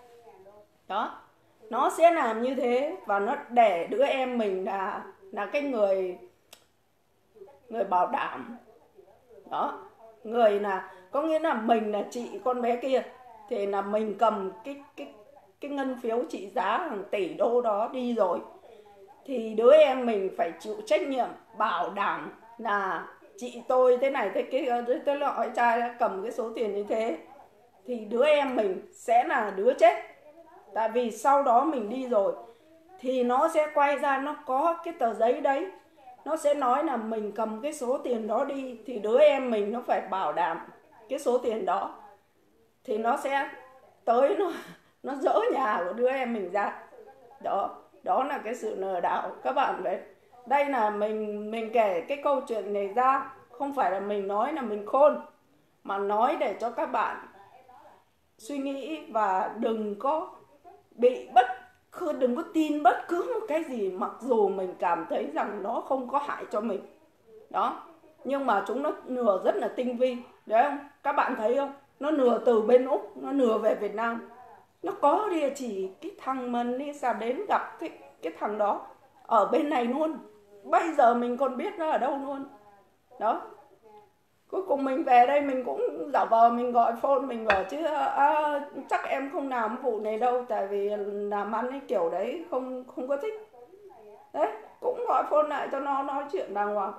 Đó, nó sẽ làm như thế và nó để đứa em mình là là cái người người bảo đảm. Đó, người là có nghĩa là mình là chị con bé kia, thì là mình cầm cái cái cái ngân phiếu trị giá hàng tỷ đô đó đi rồi, thì đứa em mình phải chịu trách nhiệm bảo đảm là chị tôi thế này thế kia, tôi loại trai đã cầm cái số tiền như thế, thì đứa em mình sẽ là đứa chết. Tại vì sau đó mình đi rồi thì nó sẽ quay ra, nó có cái tờ giấy đấy, nó sẽ nói là mình cầm cái số tiền đó đi, thì đứa em mình nó phải bảo đảm cái số tiền đó, thì nó sẽ tới nó nó dỡ nhà của đứa em mình ra. Đó, đó là cái sự lừa đảo các bạn. Đấy, đây là mình mình kể cái câu chuyện này ra, không phải là mình nói là mình khôn, mà nói để cho các bạn suy nghĩ và đừng có bị bất cứ đừng có tin bất cứ một cái gì mặc dù mình cảm thấy rằng nó không có hại cho mình. Đó, nhưng mà chúng nó lừa rất là tinh vi, đấy không? Các bạn thấy không? Nó lừa từ bên Úc, nó lừa về Việt Nam. Nó có địa chỉ cái thằng mà Lisa đến gặp cái, cái thằng đó ở bên này luôn. Bây giờ mình còn biết nó ở đâu luôn. Đó. Cuối cùng mình về đây mình cũng giả vờ mình gọi phone, mình bảo chứ à, chắc em không làm vụ này đâu, tại vì làm ăn cái kiểu đấy không không có thích. Đấy, cũng gọi phone lại cho nó nói chuyện đàng hoàng.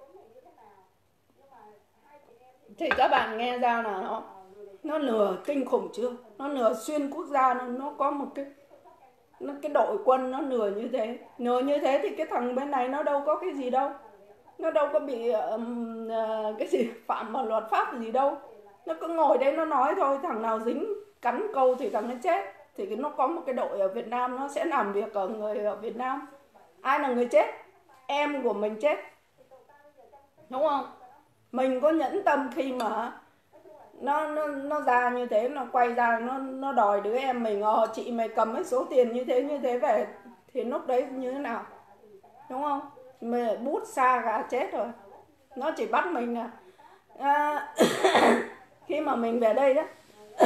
Thì các bạn nghe ra là nó nó lừa kinh khủng chưa? Nó lừa xuyên quốc gia, nó, nó có một cái nó cái đội quân nó lừa như thế. Lừa như thế thì cái thằng bên này nó đâu có cái gì đâu. Nó đâu có bị um, uh, cái gì phạm vào luật pháp gì đâu. Nó cứ ngồi đây nó nói thôi, thằng nào dính cắn câu thì thằng ấy chết. Thì nó có một cái đội ở Việt Nam, nó sẽ làm việc ở người ở Việt Nam. Ai là người chết? Em của mình chết, đúng không? Mình có nhẫn tâm khi mà nó nó nó ra như thế, nó quay ra nó nó đòi đứa em mình, ờ chị mày cầm cái số tiền như thế như thế về, thì lúc đấy như thế nào, đúng không? Mình bút xa gà chết rồi. Nó chỉ bắt mình là à, khi mà mình về đây đó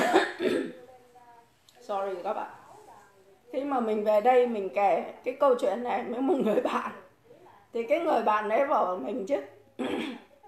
sorry các bạn, khi mà mình về đây mình kể cái câu chuyện này với một người bạn, thì cái người bạn đấy bảo mình chứ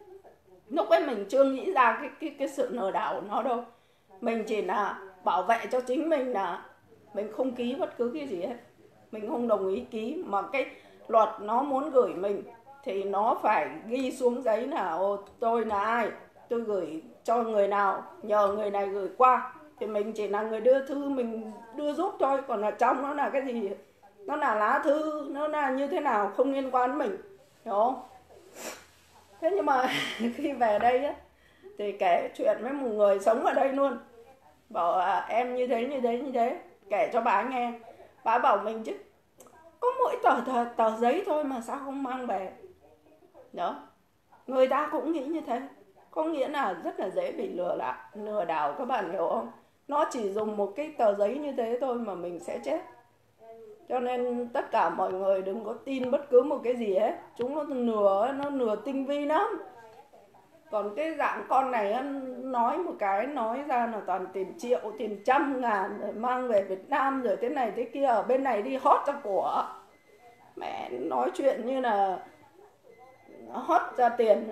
Lúc ấy mình chưa nghĩ ra cái cái cái sự lừa đảo của nó đâu. Mình chỉ là bảo vệ cho chính mình, là mình không ký bất cứ cái gì hết, mình không đồng ý ký. Mà cái luật nó muốn gửi mình thì nó phải ghi xuống giấy là ô, tôi là ai, tôi gửi cho người nào, nhờ người này gửi qua, thì mình chỉ là người đưa thư, mình đưa giúp thôi. Còn ở trong nó là cái gì, nó là lá thư, nó là như thế nào không liên quan đến mình, hiểu không? Thế nhưng mà khi về đây á, thì kể chuyện với một người sống ở đây luôn, bảo à, em như thế như thế như thế, kể cho bà nghe. Bà bảo mình chứ có mỗi tờ, tờ, tờ giấy thôi mà sao không mang về. Đó, người ta cũng nghĩ như thế. Có nghĩa là rất là dễ bị lừa đảo, lừa đảo các bạn hiểu không? Nó chỉ dùng một cái tờ giấy như thế thôi mà mình sẽ chết. Cho nên tất cả mọi người đừng có tin bất cứ một cái gì hết. Chúng nó lừa, nó lừa tinh vi lắm. Còn cái dạng con này nói một cái, nói ra là toàn tiền triệu, tiền trăm ngàn, rồi mang về Việt Nam, rồi thế này thế kia, ở bên này đi hót ra của. Mẹ nói chuyện như là hót ra tiền.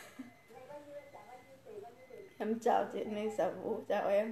Em chào chị Ninh Sở Vũ, chào em.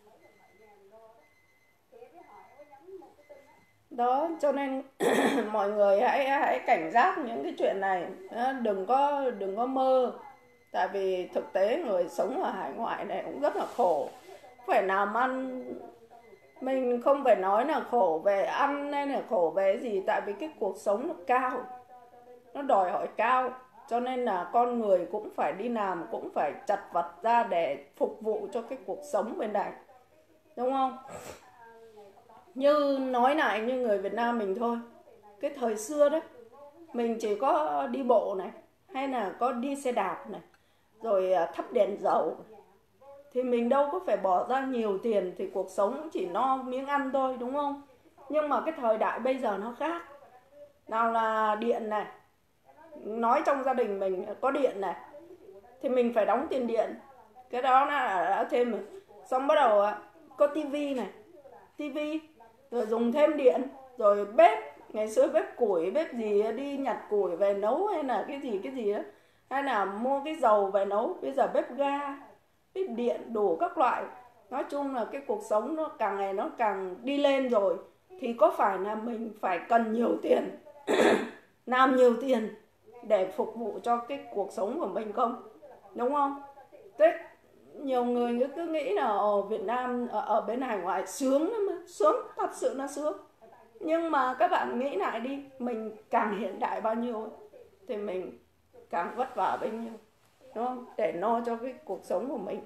Đó, cho nên mọi người hãy hãy cảnh giác những cái chuyện này, đừng có đừng có mơ. Tại vì thực tế người sống ở hải ngoại này cũng rất là khổ, phải làm ăn. Mình không phải nói là khổ về ăn hay là khổ về gì, tại vì cái cuộc sống nó cao, nó đòi hỏi cao, cho nên là con người cũng phải đi làm, cũng phải chặt vật ra để phục vụ cho cái cuộc sống bên này, đúng không? Như nói lại như người Việt Nam mình thôi, cái thời xưa đấy, mình chỉ có đi bộ này, hay là có đi xe đạp này, rồi thắp đèn dầu, thì mình đâu có phải bỏ ra nhiều tiền, thì cuộc sống chỉ no miếng ăn thôi, đúng không? Nhưng mà cái thời đại bây giờ nó khác. Nào là điện này, nói trong gia đình mình có điện này, thì mình phải đóng tiền điện, cái đó là đã thêm rồi. Xong bắt đầu có tivi này, tivi rồi dùng thêm điện, rồi bếp, ngày xưa bếp củi, bếp gì đi nhặt củi về nấu, hay là cái gì cái gì đó, hay là mua cái dầu về nấu. Bây giờ bếp ga, bếp điện, đủ các loại. Nói chung là cái cuộc sống nó càng ngày nó càng đi lên rồi, thì có phải là mình phải cần nhiều tiền làm nhiều tiền để phục vụ cho cái cuộc sống của mình không, đúng không? Thế nhiều người cứ nghĩ là ở Việt Nam, ở, ở bên hải ngoại sướng lắm, mà sướng, thật sự là sướng. Nhưng mà các bạn nghĩ lại đi, mình càng hiện đại bao nhiêu thì mình càng vất vả bấy nhiêu, đúng không? Để lo cho cái cuộc sống của mình.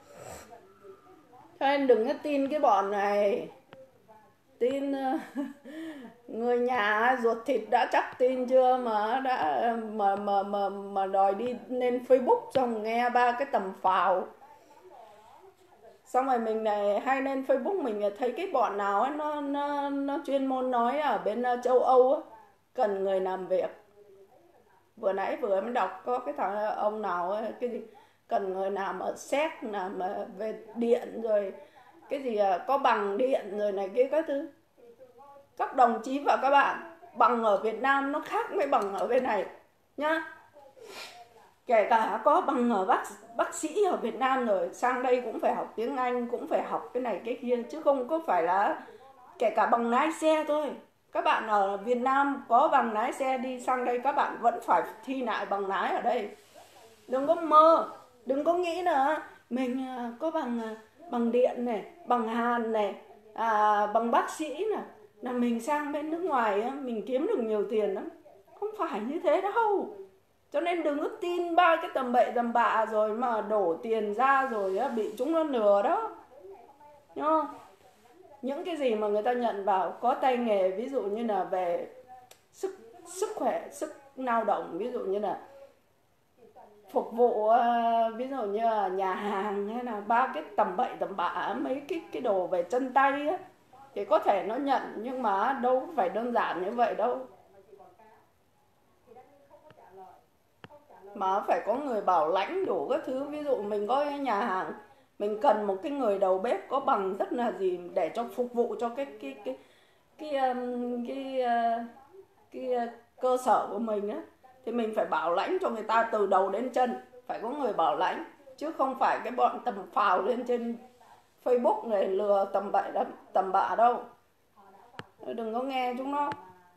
Cho nên đừng có tin cái bọn này, tin người nhà ruột thịt đã chắc tin chưa, mà đã mà mà mà mà đòi đi lên Facebook xong nghe ba cái tầm phào. Xong rồi mình này hay lên Facebook mình thấy cái bọn nào ấy, nó nó nó chuyên môn nói ở bên châu Âu ấy, cần người làm việc. Vừa nãy vừa mới đọc có cái thằng ông nào ấy, cái gì cần người làm ở Séc, làm về điện, rồi cái gì có bằng điện rồi này kia các thứ. Các đồng chí và các bạn, bằng ở Việt Nam nó khác với bằng ở bên này nhá. Kể cả có bằng ở bác, bác sĩ ở Việt Nam rồi, sang đây cũng phải học tiếng Anh, cũng phải học cái này cái kia, chứ không có phải là kể cả bằng lái xe thôi. Các bạn ở Việt Nam có bằng lái xe, đi sang đây các bạn vẫn phải thi lại bằng lái ở đây. Đừng có mơ, đừng có nghĩ là mình có bằng bằng điện này, bằng hàn này, à, bằng bác sĩ này, là mình sang bên nước ngoài mình kiếm được nhiều tiền lắm. Không phải như thế đâu. Cho nên đừng có tin ba cái tầm bậy tầm bạ rồi mà đổ tiền ra rồi bị chúng nó lừa đó. Đúng không? Những cái gì mà người ta nhận vào có tay nghề, ví dụ như là về sức sức khỏe, sức lao động, ví dụ như là phục vụ, ví dụ như là nhà hàng, hay là ba cái tầm bậy tầm bạ, mấy cái cái đồ về chân tay á, thì có thể nó nhận, nhưng mà đâu phải đơn giản như vậy đâu. Mà phải có người bảo lãnh đủ các thứ. Ví dụ mình có cái nhà hàng, mình cần một cái người đầu bếp có bằng rất là gì để cho phục vụ cho cái cái cái cái cái, cái, cái, cái cơ sở của mình á, thì mình phải bảo lãnh cho người ta từ đầu đến chân, phải phải có người bảo lãnh, chứ không phải cái bọn tầm phào lên trên Facebook này lừa tầm bậy tầm bạ đâu. Đừng có nghe chúng nó.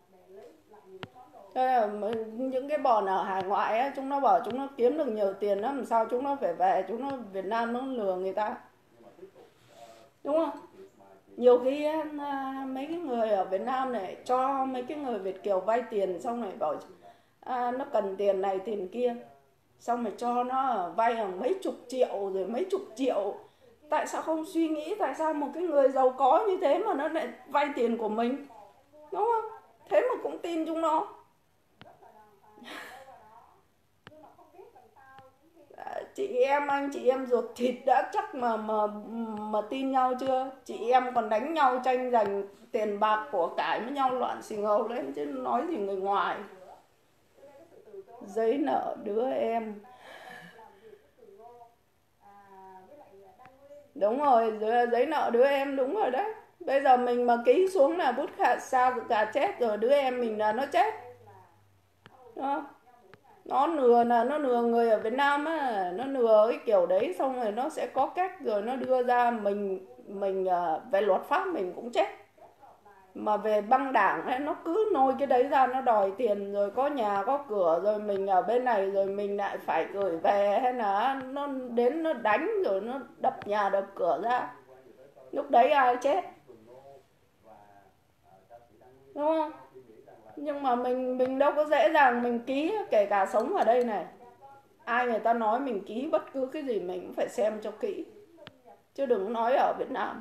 Thế là những cái bọn ở hải ngoại á, chúng nó bảo chúng nó kiếm được nhiều tiền lắm, làm sao chúng nó phải về, chúng nó Việt Nam nó lừa người ta, đúng không? Nhiều khi mấy cái người ở Việt Nam này cho mấy cái người Việt kiều vay tiền, xong rồi bảo à, nó cần tiền này tiền kia, xong rồi cho nó vay hàng mấy chục triệu rồi mấy chục triệu. Tại sao không suy nghĩ tại sao một cái người giàu có như thế mà nó lại vay tiền của mình, đúng không? Thế mà cũng tin chúng nó. Chị em, anh chị em ruột thịt đã chắc mà mà mà tin nhau chưa? Chị em còn đánh nhau tranh giành tiền bạc của cải với nhau loạn xì ngầu lên, chứ nói gì người ngoài. Giấy nợ đứa em. Đúng rồi, giấy nợ đứa em, đúng rồi đấy. Bây giờ mình mà ký xuống là bút khả xa cả chết rồi, đứa em mình là nó chết. Đó. Nó lừa là nó lừa người ở Việt Nam á, nó lừa cái kiểu đấy, xong rồi nó sẽ có cách rồi nó đưa ra mình mình về luật pháp mình cũng chết. Mà về băng đảng ấy, nó cứ nôi cái đấy ra, nó đòi tiền rồi có nhà có cửa rồi mình ở bên này rồi mình lại phải gửi về, hay là nó đến nó đánh rồi nó đập nhà đập cửa ra. Lúc đấy ai chết, đúng không? Nhưng mà mình mình đâu có dễ dàng mình ký, kể cả sống ở đây này, ai người ta nói mình ký bất cứ cái gì mình cũng phải xem cho kỹ, chứ đừng nói ở Việt Nam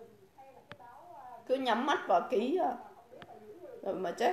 cứ nhắm mắt vào ký rồi mà chết.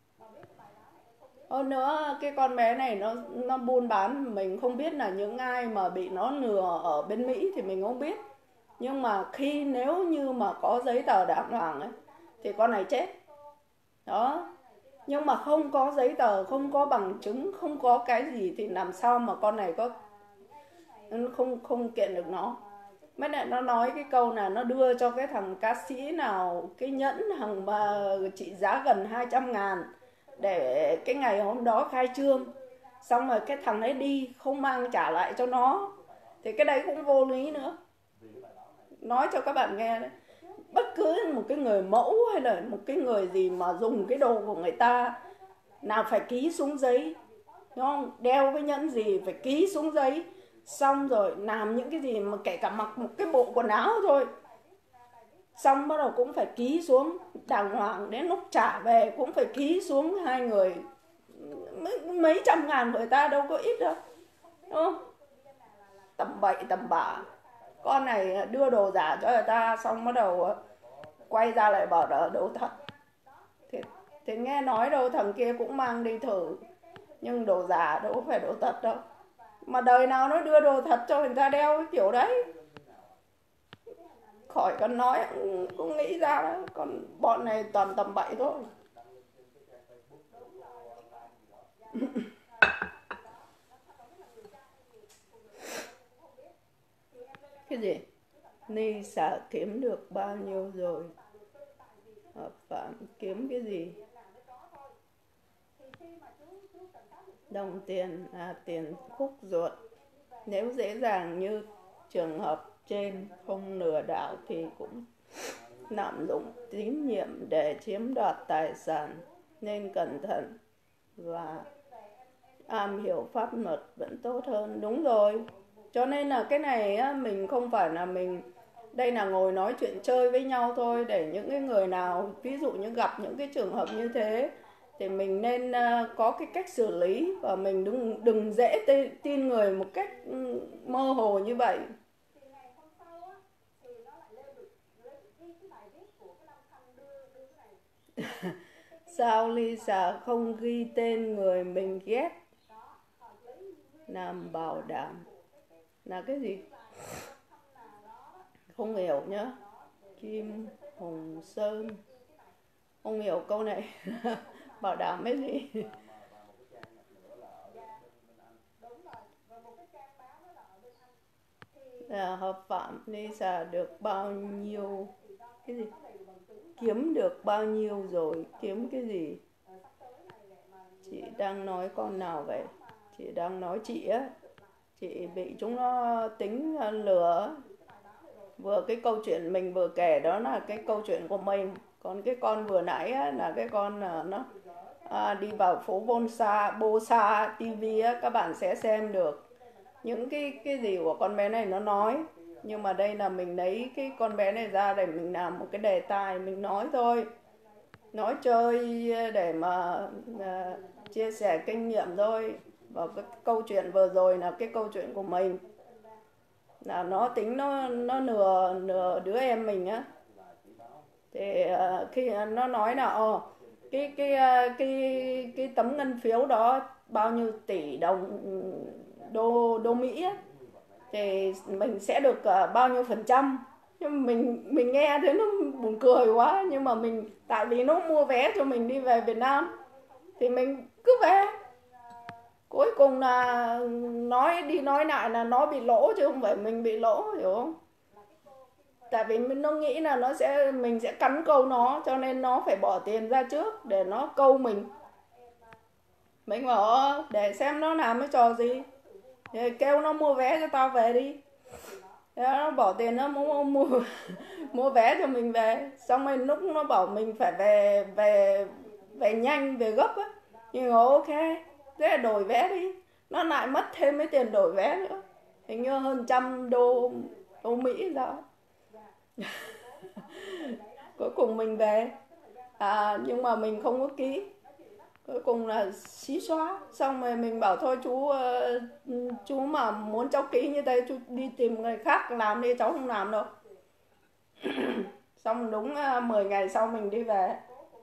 Hơn nữa cái con bé này nó nó buôn bán, mình không biết là những ai mà bị nó lừa ở bên Mỹ thì mình không biết, nhưng mà khi nếu như mà có giấy tờ đàng hoàng ấy thì con này chết đó. Nhưng mà không có giấy tờ, không có bằng chứng, không có cái gì thì làm sao mà con này có không không kiện được nó. Mấy lại nó nói cái câu là nó đưa cho cái thằng ca sĩ nào cái nhẫn hàng mà trị giá gần hai trăm ngàn để cái ngày hôm đó khai trương, xong rồi cái thằng ấy đi không mang trả lại cho nó, thì cái đấy cũng vô lý nữa. Nói cho các bạn nghe đấy, bất cứ một cái người mẫu hay là một cái người gì mà dùng cái đồ của người ta nào phải ký xuống giấy, đúng không? Đeo cái nhẫn gì phải ký xuống giấy, xong rồi làm những cái gì mà kể cả mặc một cái bộ quần áo thôi, xong bắt đầu cũng phải ký xuống đàng hoàng, đến lúc trả về cũng phải ký xuống, hai người mấy, mấy trăm ngàn người ta đâu có ít đâu, đúng không? Tầm bậy tầm bạ. Con này đưa đồ giả cho người ta, xong bắt đầu quay ra lại bảo là đồ thật. Thì, thì nghe nói đâu thằng kia cũng mang đi thử, nhưng đồ giả đâu phải đồ thật đâu. Mà đời nào nó đưa đồ thật cho người ta đeo cái kiểu đấy. Khỏi cần nói, cũng nghĩ ra đó. Còn bọn này toàn tầm bậy thôi. Cái gì? Ni xả kiếm được bao nhiêu rồi? Hợp phạm kiếm cái gì? Đồng tiền là tiền khúc ruột. Nếu dễ dàng như trường hợp trên, không lừa đảo thì cũng lạm dụng tín nhiệm để chiếm đoạt tài sản, nên cẩn thận và am hiểu pháp luật vẫn tốt hơn. Đúng rồi. Cho nên là cái này á, mình không phải là mình đây là ngồi nói chuyện chơi với nhau thôi, để những cái người nào ví dụ như gặp những cái trường hợp như thế thì mình nên uh, có cái cách xử lý, và mình đừng đừng dễ tin, tin người một cách um, mơ hồ như vậy. Sao Lisa không ghi tên người mình ghét làm bảo đảm là cái gì? Không hiểu nhá. Kim Hồng Sơn, không hiểu câu này. Bảo đảm cái gì? Là hợp phạm Lisa được bao nhiêu? Cái gì? Kiếm được bao nhiêu rồi? Kiếm cái gì? Chị đang nói con nào vậy? Chị đang nói chị á. chị bị chúng nó tính lừa. Vừa cái câu chuyện mình vừa kể đó là cái câu chuyện của mình, còn cái con vừa nãy á, là cái con là nó à, đi vào phố Bonsa, Bosa ti vi á, các bạn sẽ xem được những cái cái gì của con bé này nó nói. Nhưng mà đây là mình lấy cái con bé này ra để mình làm một cái đề tài mình nói thôi, nói chơi để mà à, chia sẻ kinh nghiệm thôi. Và cái câu chuyện vừa rồi là cái câu chuyện của mình, là nó tính nó nó lừa lừa đứa em mình á. Thì uh, khi nó nói là ồ oh, cái cái uh, cái cái tấm ngân phiếu đó bao nhiêu tỷ đồng đô đô Mỹ á, thì mình sẽ được uh, bao nhiêu phần trăm. Nhưng mình mình nghe thấy nó buồn cười quá, nhưng mà mình tại vì nó mua vé cho mình đi về Việt Nam thì mình cứ về. Cuối cùng là nói đi nói lại là nó bị lỗ chứ không phải mình bị lỗ, hiểu không? Tại vì nó nghĩ là nó sẽ mình sẽ cắn câu nó, cho nên nó phải bỏ tiền ra trước để nó câu mình. Mình bảo để xem nó làm cái trò gì, thì kêu nó mua vé cho tao về đi. Thế nó bỏ tiền nó mua mua mua vé cho mình về. Xong rồi lúc nó bảo mình phải về về về nhanh, về gấp á, nhưng mà ok, thế là đổi vé đi. Nó lại mất thêm mấy tiền đổi vé nữa, hình như hơn trăm đô đô Mỹ sao. Cuối cùng mình về à, nhưng mà mình không có ký. Cuối cùng là xí xóa. Xong rồi mình bảo thôi chú uh, chú mà muốn cháu ký như thế chú đi tìm người khác làm đi, cháu không làm đâu. Xong đúng uh, mười ngày sau mình đi về.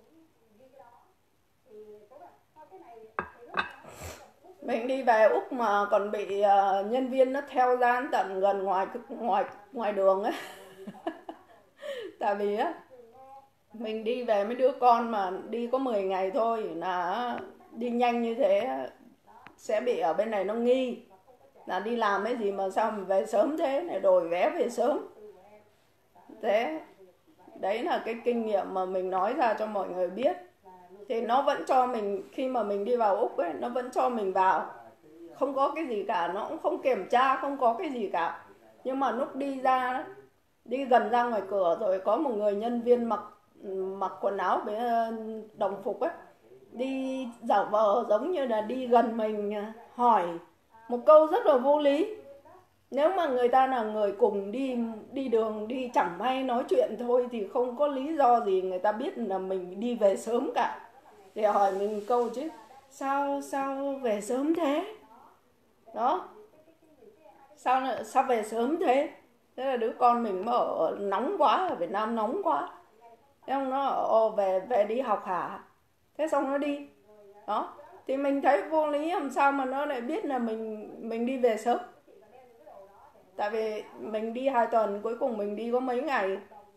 Mình đi về Úc mà còn bị uh, nhân viên nó theo ra tận gần ngoài ngoài ngoài đường ấy. Tại vì á mình đi về mấy đứa con mà đi có mười ngày thôi, là đi nhanh như thế sẽ bị ở bên này nó nghi là đi làm cái gì mà sao mình về sớm thế, này đổi vé về sớm. Thế đấy là cái kinh nghiệm mà mình nói ra cho mọi người biết. Thì nó vẫn cho mình, khi mà mình đi vào Úc ấy, nó vẫn cho mình vào, không có cái gì cả, nó cũng không kiểm tra, không có cái gì cả. Nhưng mà lúc đi ra, đi gần ra ngoài cửa rồi có một người nhân viên mặc mặc quần áo với đồng phục ấy, đi giả vờ giống như là đi gần mình, hỏi một câu rất là vô lý. Nếu mà người ta là người cùng đi đi đường, đi chẳng may nói chuyện thôi thì không có lý do gì người ta biết là mình đi về sớm cả. Thì hỏi mình câu chứ, sao sao về sớm thế? Đó, sao sao về sớm thế? Thế là đứa con mình mà ở nóng quá, ở Việt Nam nóng quá. Thế ông nó ồ về về đi học hả? Thế xong nó đi. Đó, thì mình thấy vô lý, làm sao mà nó lại biết là mình mình đi về sớm. Tại vì mình đi hai tuần, cuối cùng mình đi có mấy ngày.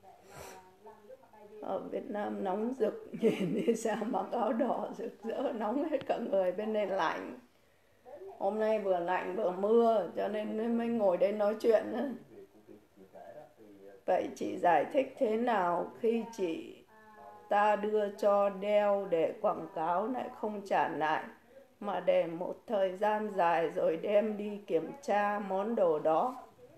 Ở Việt Nam nóng rực, nhìn đi sao mặc áo đỏ rực rỡ, nóng hết cả người, bên này lạnh. Hôm nay vừa lạnh vừa mưa, cho nên mới ngồi đây nói chuyện nữa. Vậy chị giải thích thế nào khi chị ta đưa cho đeo để quảng cáo lại không trả lại, mà để một thời gian dài rồi đem đi kiểm tra món đồ đó?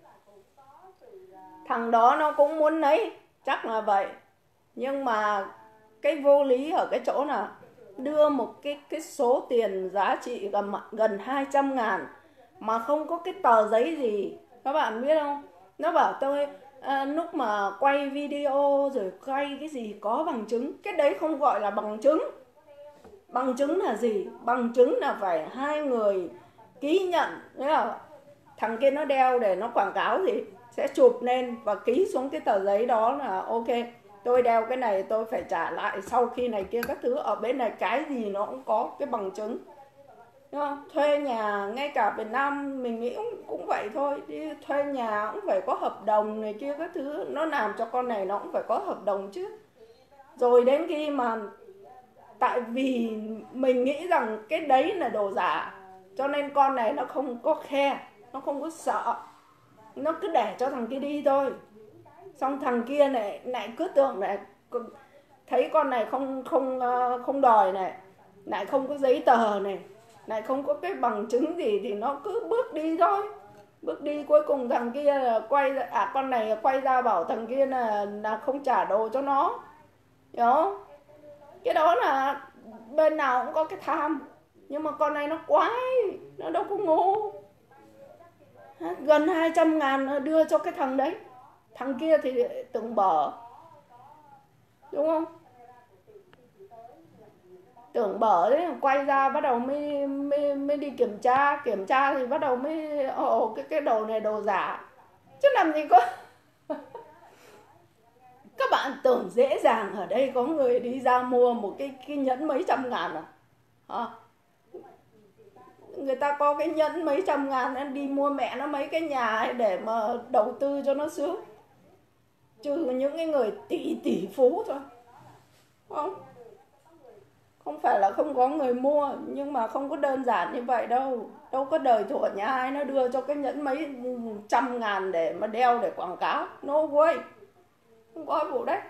Thằng đó nó cũng muốn lấy, chắc là vậy. Nhưng mà cái vô lý ở cái chỗ là đưa một cái, cái số tiền giá trị gần, gần hai trăm ngàn mà không có cái tờ giấy gì. Các bạn biết không? Nó bảo tôi à, lúc mà quay video rồi quay cái gì có bằng chứng. Cái đấy không gọi là bằng chứng. Bằng chứng là gì? Bằng chứng là phải hai người ký nhận. Thế là thằng kia nó đeo để nó quảng cáo gì, sẽ chụp lên và ký xuống cái tờ giấy đó là ok, tôi đeo cái này tôi phải trả lại sau khi này kia các thứ. Ở bên này cái gì nó cũng có cái bằng chứng. Đúng không? Thuê nhà, ngay cả Việt Nam mình nghĩ cũng, cũng vậy thôi. Đi thuê nhà cũng phải có hợp đồng này kia các thứ. Nó làm cho con này nó cũng phải có hợp đồng chứ. Rồi đến khi mà tại vì mình nghĩ rằng cái đấy là đồ giả, cho nên con này nó không có khe, nó không có sợ, nó cứ để cho thằng kia đi thôi. Xong thằng kia này lại cứ tưởng này, thấy con này không không không đòi này, lại không có giấy tờ này, lại không có cái bằng chứng gì thì nó cứ bước đi thôi. Bước đi cuối cùng thằng kia là quay ra, à con này quay ra bảo thằng kia là là không trả đồ cho nó. Hiểu không? Cái đó là bên nào cũng có cái tham. Nhưng mà con này nó quái, nó đâu có ngu. Gần hai trăm ngàn đưa cho cái thằng đấy. Thằng kia thì tưởng bở. Đúng không? Tưởng bở đấy, quay ra bắt đầu mới, mới, mới đi kiểm tra. Kiểm tra thì bắt đầu mới, ồ cái, cái đồ này đồ giả. Chứ làm gì có. Các bạn tưởng dễ dàng ở đây có người đi ra mua một cái, cái nhẫn mấy trăm ngàn à? Hả? Người ta có cái nhẫn mấy trăm ngàn đi mua mẹ nó mấy cái nhà ấy để mà đầu tư cho nó sướng. Trừ những cái người tỷ tỷ phú thôi. Không? Không phải là không có người mua, nhưng mà không có đơn giản như vậy đâu. Đâu có đời thủa nhà ai nó đưa cho cái nhẫn mấy trăm ngàn để mà đeo để quảng cáo. No way. Không có vụ đấy.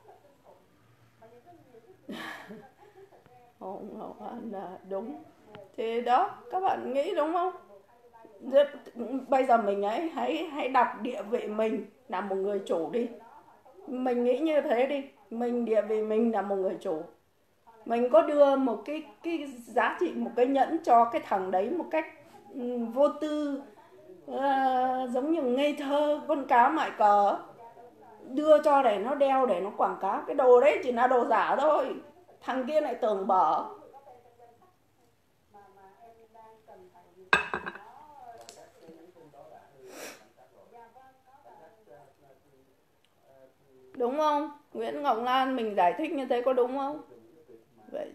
Không, không, đúng. Thì đó, các bạn nghĩ đúng không? Bây giờ mình ấy, hãy, hãy đặt địa vị mình là một người chủ đi. Mình nghĩ như thế đi. Mình địa vị mình là một người chủ. Mình có đưa một cái, cái giá trị, một cái nhẫn cho cái thằng đấy một cách um, vô tư, uh, giống như ngây thơ, con cá mại cờ. Đưa cho để nó đeo, để nó quảng cáo. Cái đồ đấy chỉ là đồ giả thôi. Thằng kia lại tưởng bở. Đúng không? Nguyễn Ngọc Lan mình giải thích như thế có đúng không? Vậy.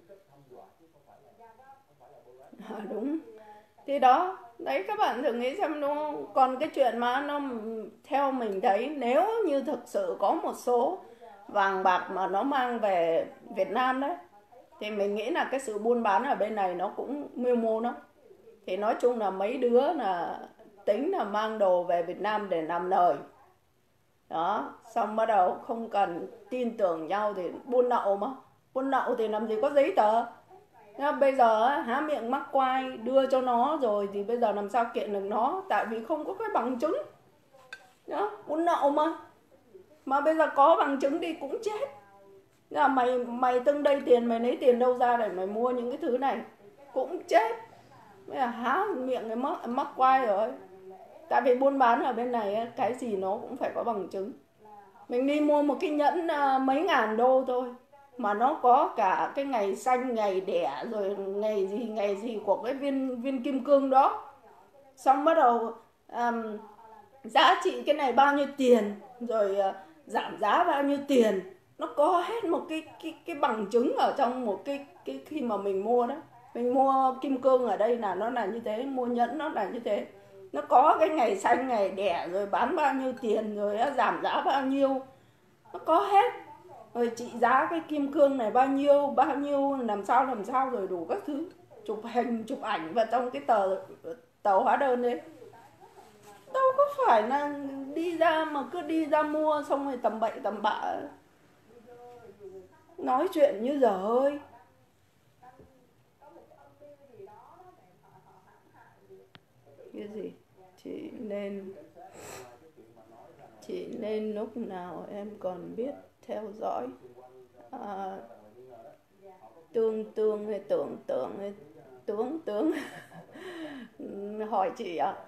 À, đúng. Thì đó, đấy các bạn thử nghĩ xem đúng không? Còn cái chuyện mà nó theo mình thấy, nếu như thực sự có một số vàng bạc mà nó mang về Việt Nam đấy, thì mình nghĩ là cái sự buôn bán ở bên này nó cũng mưu mô lắm. Thì nói chung là mấy đứa là tính là mang đồ về Việt Nam để làm lời. Đó, xong bắt đầu không cần tin tưởng nhau thì buôn lậu mà. Buôn lậu thì làm gì có giấy tờ. Nhưng bây giờ há miệng mắc quai đưa cho nó rồi thì bây giờ làm sao kiện được nó. Tại vì không có cái bằng chứng. Đó, buôn lậu mà. Mà bây giờ có bằng chứng đi cũng chết. Là mày mày từng đây tiền, mày lấy tiền đâu ra để mày mua những cái thứ này. Cũng chết. Bây giờ há miệng cái mắc, mắc quai rồi. Tại vì buôn bán ở bên này cái gì nó cũng phải có bằng chứng. Mình đi mua một cái nhẫn mấy ngàn đô thôi, mà nó có cả cái ngày xanh, ngày đẻ, rồi ngày gì, ngày gì của cái viên, viên kim cương đó. Xong bắt đầu um, giá trị cái này bao nhiêu tiền, rồi uh, giảm giá bao nhiêu tiền. Nó có hết một cái, cái, cái bằng chứng ở trong một cái, cái khi mà mình mua đó. Mình mua kim cương ở đây là nó là như thế, mua nhẫn nó là như thế. Nó có cái ngày xanh, ngày đẻ, rồi bán bao nhiêu tiền, rồi giảm giá bao nhiêu. Nó có hết. Rồi trị giá cái kim cương này bao nhiêu, bao nhiêu, làm sao làm sao rồi đủ các thứ. Chụp hình, chụp ảnh vào trong cái tờ, tờ hóa đơn đấy. Đâu có phải là đi ra mà cứ đi ra mua xong rồi tầm bậy tầm bạ. Nói chuyện như dở hơi. Cái gì? Chị nên Chị nên lúc nào em còn biết theo dõi à, tương tương hay tưởng tượng hay tướng tướng. Hỏi chị ạ. À?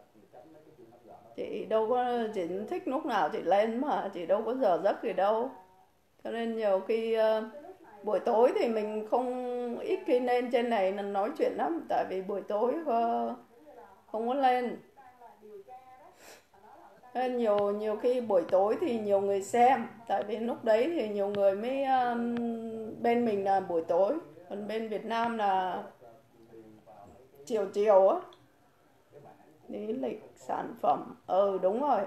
Chị đâu có, chị thích lúc nào chị lên mà, chị đâu có giờ giấc gì đâu. Cho nên nhiều khi uh, buổi tối thì mình không, ít khi lên trên này nói chuyện lắm. Tại vì buổi tối uh, không có lên. Nên nhiều, nhiều khi buổi tối thì nhiều người xem. Tại vì lúc đấy thì nhiều người mới um, bên mình là buổi tối. Còn bên Việt Nam là chiều chiều á. Lý lịch sản phẩm. Ừ đúng rồi.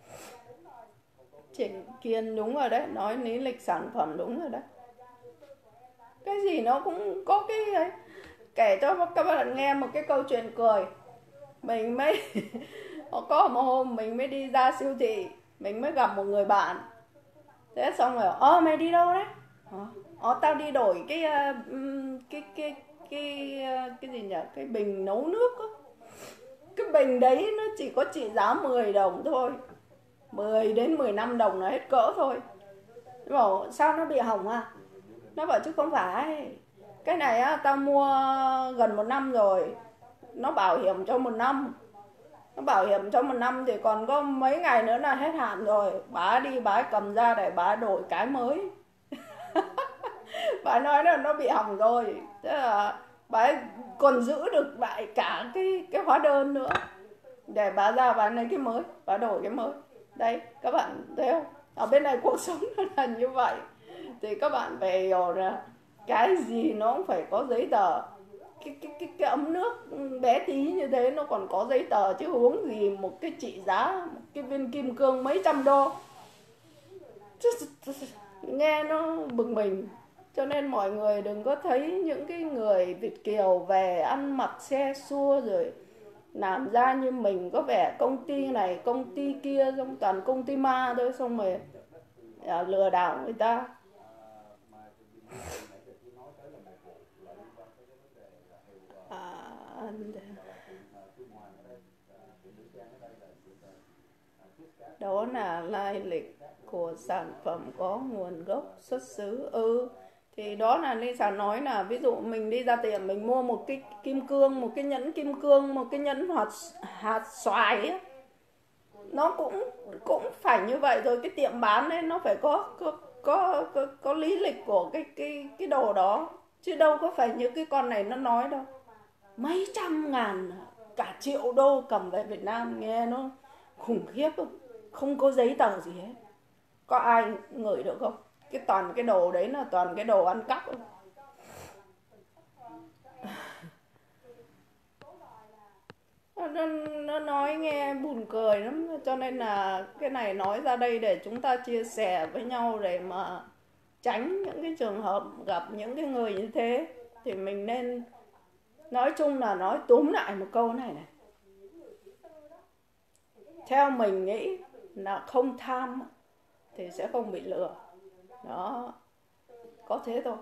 Chị Kiên đúng rồi đấy. Nói lý lịch sản phẩm đúng rồi đấy. Cái gì nó cũng có cái ấy. Kể cho các bạn nghe một cái câu chuyện cười. Mình mới có một hôm mình mới đi ra siêu thị, mình mới gặp một người bạn. Thế xong rồi, ơ mày đi đâu đấy? Ờ, tao đi đổi cái, cái, cái, cái cái gì nhỉ, cái bình nấu nước á. Cái bình đấy nó chỉ có trị giá mười đồng thôi, mười đến mười lăm đồng là hết cỡ thôi. Nó bảo sao nó bị hỏng à? Nó bảo chứ không phải, cái này á tao mua gần một năm rồi, nó bảo hiểm cho một năm, nó bảo hiểm cho một năm thì còn có mấy ngày nữa là hết hạn rồi. Bà đi bà cầm ra để bà đổi cái mới. Bà nói là nó bị hỏng rồi, tức là bà còn giữ được lại cả cái cái hóa đơn nữa để bà ra bà lấy cái mới, bà đổi cái mới. Đấy các bạn thấy không, ở bên này cuộc sống nó là như vậy. Thì các bạn phải hiểu là cái gì nó cũng phải có giấy tờ. Cái, cái, cái, cái ấm nước bé tí như thế nó còn có giấy tờ, chứ huống gì một cái trị giá một cái viên kim cương mấy trăm đô. Nghe nó bực mình. Cho nên mọi người đừng có thấy những cái người Việt kiều về ăn mặc xe xua rồi làm ra như mình có vẻ công ty này công ty kia, xong toàn công ty ma thôi, xong rồi à, lừa đảo người ta. À, đó là lai lịch của sản phẩm có nguồn gốc xuất xứ. Ừ thì đó là Lisa nói là ví dụ mình đi ra tiệm mình mua một cái kim cương, một cái nhẫn kim cương, một cái nhẫn hạt hạt xoài ấy, nó cũng cũng phải như vậy rồi. Cái tiệm bán ấy nó phải có có có có, có lý lịch của cái cái cái đồ đó, chứ đâu có phải như cái con này nó nói đâu. Mấy trăm ngàn, cả triệu đô cầm về Việt Nam, nghe nó khủng khiếp không? Không có giấy tờ gì hết. Có ai ngửi được không? Cái toàn cái đồ đấy là toàn cái đồ ăn cắp không? Nó, nó nói nghe buồn cười lắm. Cho nên là cái này nói ra đây để chúng ta chia sẻ với nhau, để mà tránh những cái trường hợp gặp những cái người như thế. Thì mình nên, nói chung là nói túm lại một câu này này, theo mình nghĩ là không tham thì sẽ không bị lừa. Đó, có thế thôi.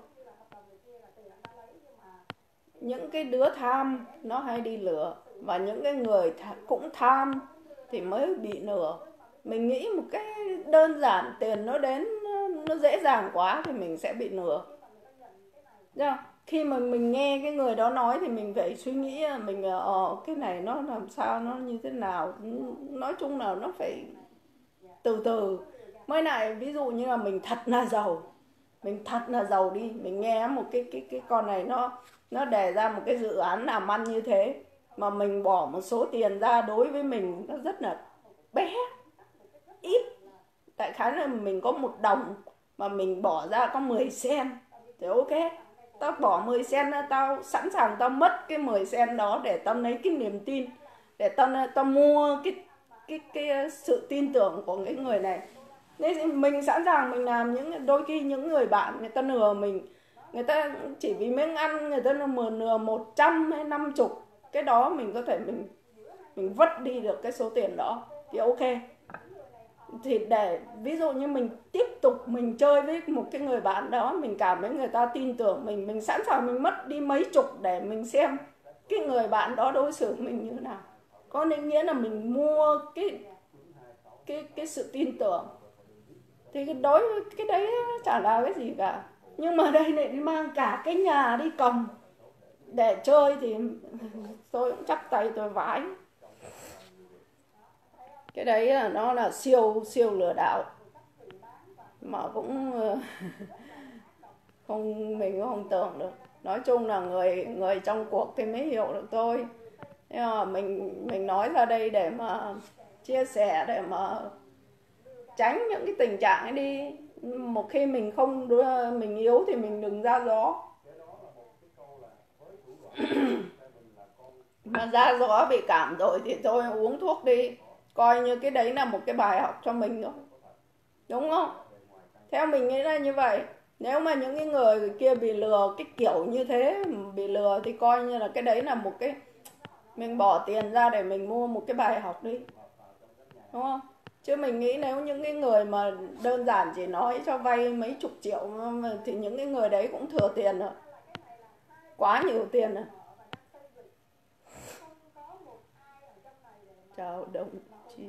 Những cái đứa tham nó hay đi lừa, và những cái người th- cũng tham thì mới bị lừa. Mình nghĩ một cái đơn giản, tiền nó đến nó dễ dàng quá thì mình sẽ bị lừa. Đúng. Khi mà mình nghe cái người đó nói thì mình phải suy nghĩ mình ờ cái này nó làm sao, nó như thế nào. Nói chung là nó phải từ từ. Mới lại ví dụ như là mình thật là giàu, mình thật là giàu đi, mình nghe một cái cái cái con này nó nó đề ra một cái dự án làm ăn như thế, mà mình bỏ một số tiền ra, đối với mình nó rất là bé, ít. Tại khái là mình có một đồng mà mình bỏ ra có mười sen thì ok, tao bỏ mười sen ra, tao sẵn sàng tao mất cái mười sen đó để tao lấy cái niềm tin, để tao tao mua cái cái cái sự tin tưởng của cái người này. Nên mình sẵn sàng mình làm. Những đôi khi những người bạn người ta lừa mình, người ta chỉ vì miếng ăn, người ta lừa một trăm hay năm chục, cái đó mình có thể mình mình vất đi được cái số tiền đó thì ok. Thì để ví dụ như mình tiếp tục mình chơi với một cái người bạn đó, mình cảm thấy người ta tin tưởng mình, mình sẵn sàng mình mất đi mấy chục để mình xem cái người bạn đó đối xử mình như thế nào. Có nghĩa là mình mua cái cái cái sự tin tưởng. Thì đối với cái đấy nó chả là cái gì cả. Nhưng mà đây lại mang cả cái nhà đi cầm để chơi thì tôi cũng chắc tay tôi vãi. Cái đấy là nó là siêu siêu lừa đảo, mà cũng không, mình cũng không tưởng được. Nói chung là người người trong cuộc thì mới hiểu được thôi. Nhưng mà mình mình nói ra đây để mà chia sẻ, để mà tránh những cái tình trạng ấy đi. Một khi mình không đưa, mình yếu thì mình đừng ra gió. Mà ra gió bị cảm rồi thì thôi uống thuốc đi, coi như cái đấy là một cái bài học cho mình thôi, đúng không? Theo mình nghĩ là như vậy. Nếu mà những cái người kia bị lừa cái kiểu như thế, bị lừa thì coi như là cái đấy là một cái, mình bỏ tiền ra để mình mua một cái bài học đi, đúng không? Chứ mình nghĩ nếu những cái người mà đơn giản chỉ nói cho vay mấy chục triệu thì những cái người đấy cũng thừa tiền rồi. Quá nhiều tiền à. Chào đồng chí.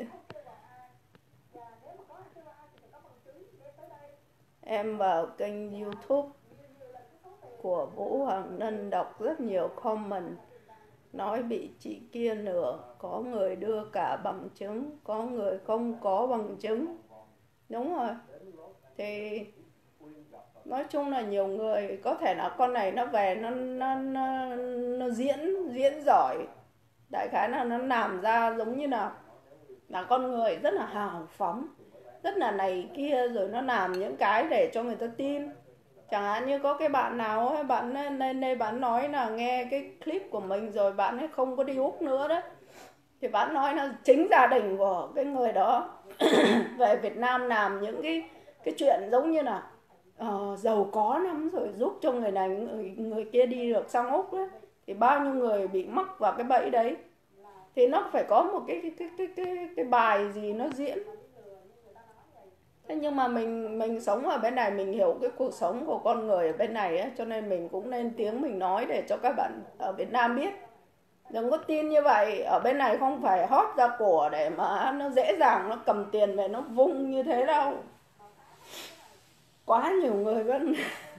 Em vào kênh YouTube của Vũ Hoàng Ngân đọc rất nhiều comment nói bị chị kia nửa, có người đưa cả bằng chứng, có người không có bằng chứng. Đúng rồi. Thì nói chung là nhiều người, có thể là con này nó về nó nó nó, nó diễn diễn giỏi, đại khái là nó làm ra giống như là là con người rất là hào phóng, rất là này kia, rồi nó làm những cái để cho người ta tin. Chẳng hạn như có cái bạn nào ấy, bạn lên đây bạn nói là nghe cái clip của mình rồi bạn ấy không có đi Úc nữa đấy, thì bạn nói là chính gia đình của cái người đó về Việt Nam làm những cái cái chuyện giống như là uh, giàu có lắm rồi giúp cho người này người, người kia đi được sang Úc đấy, thì bao nhiêu người bị mắc vào cái bẫy đấy. Thì nó phải có một cái cái cái cái cái, cái bài gì nó diễn. Thế nhưng mà mình mình sống ở bên này, mình hiểu cái cuộc sống của con người ở bên này ấy, cho nên mình cũng lên tiếng mình nói để cho các bạn ở Việt Nam biết. Đừng có tin như vậy, ở bên này không phải hót ra của để mà nó dễ dàng nó cầm tiền về nó vung như thế đâu. Quá nhiều người vẫn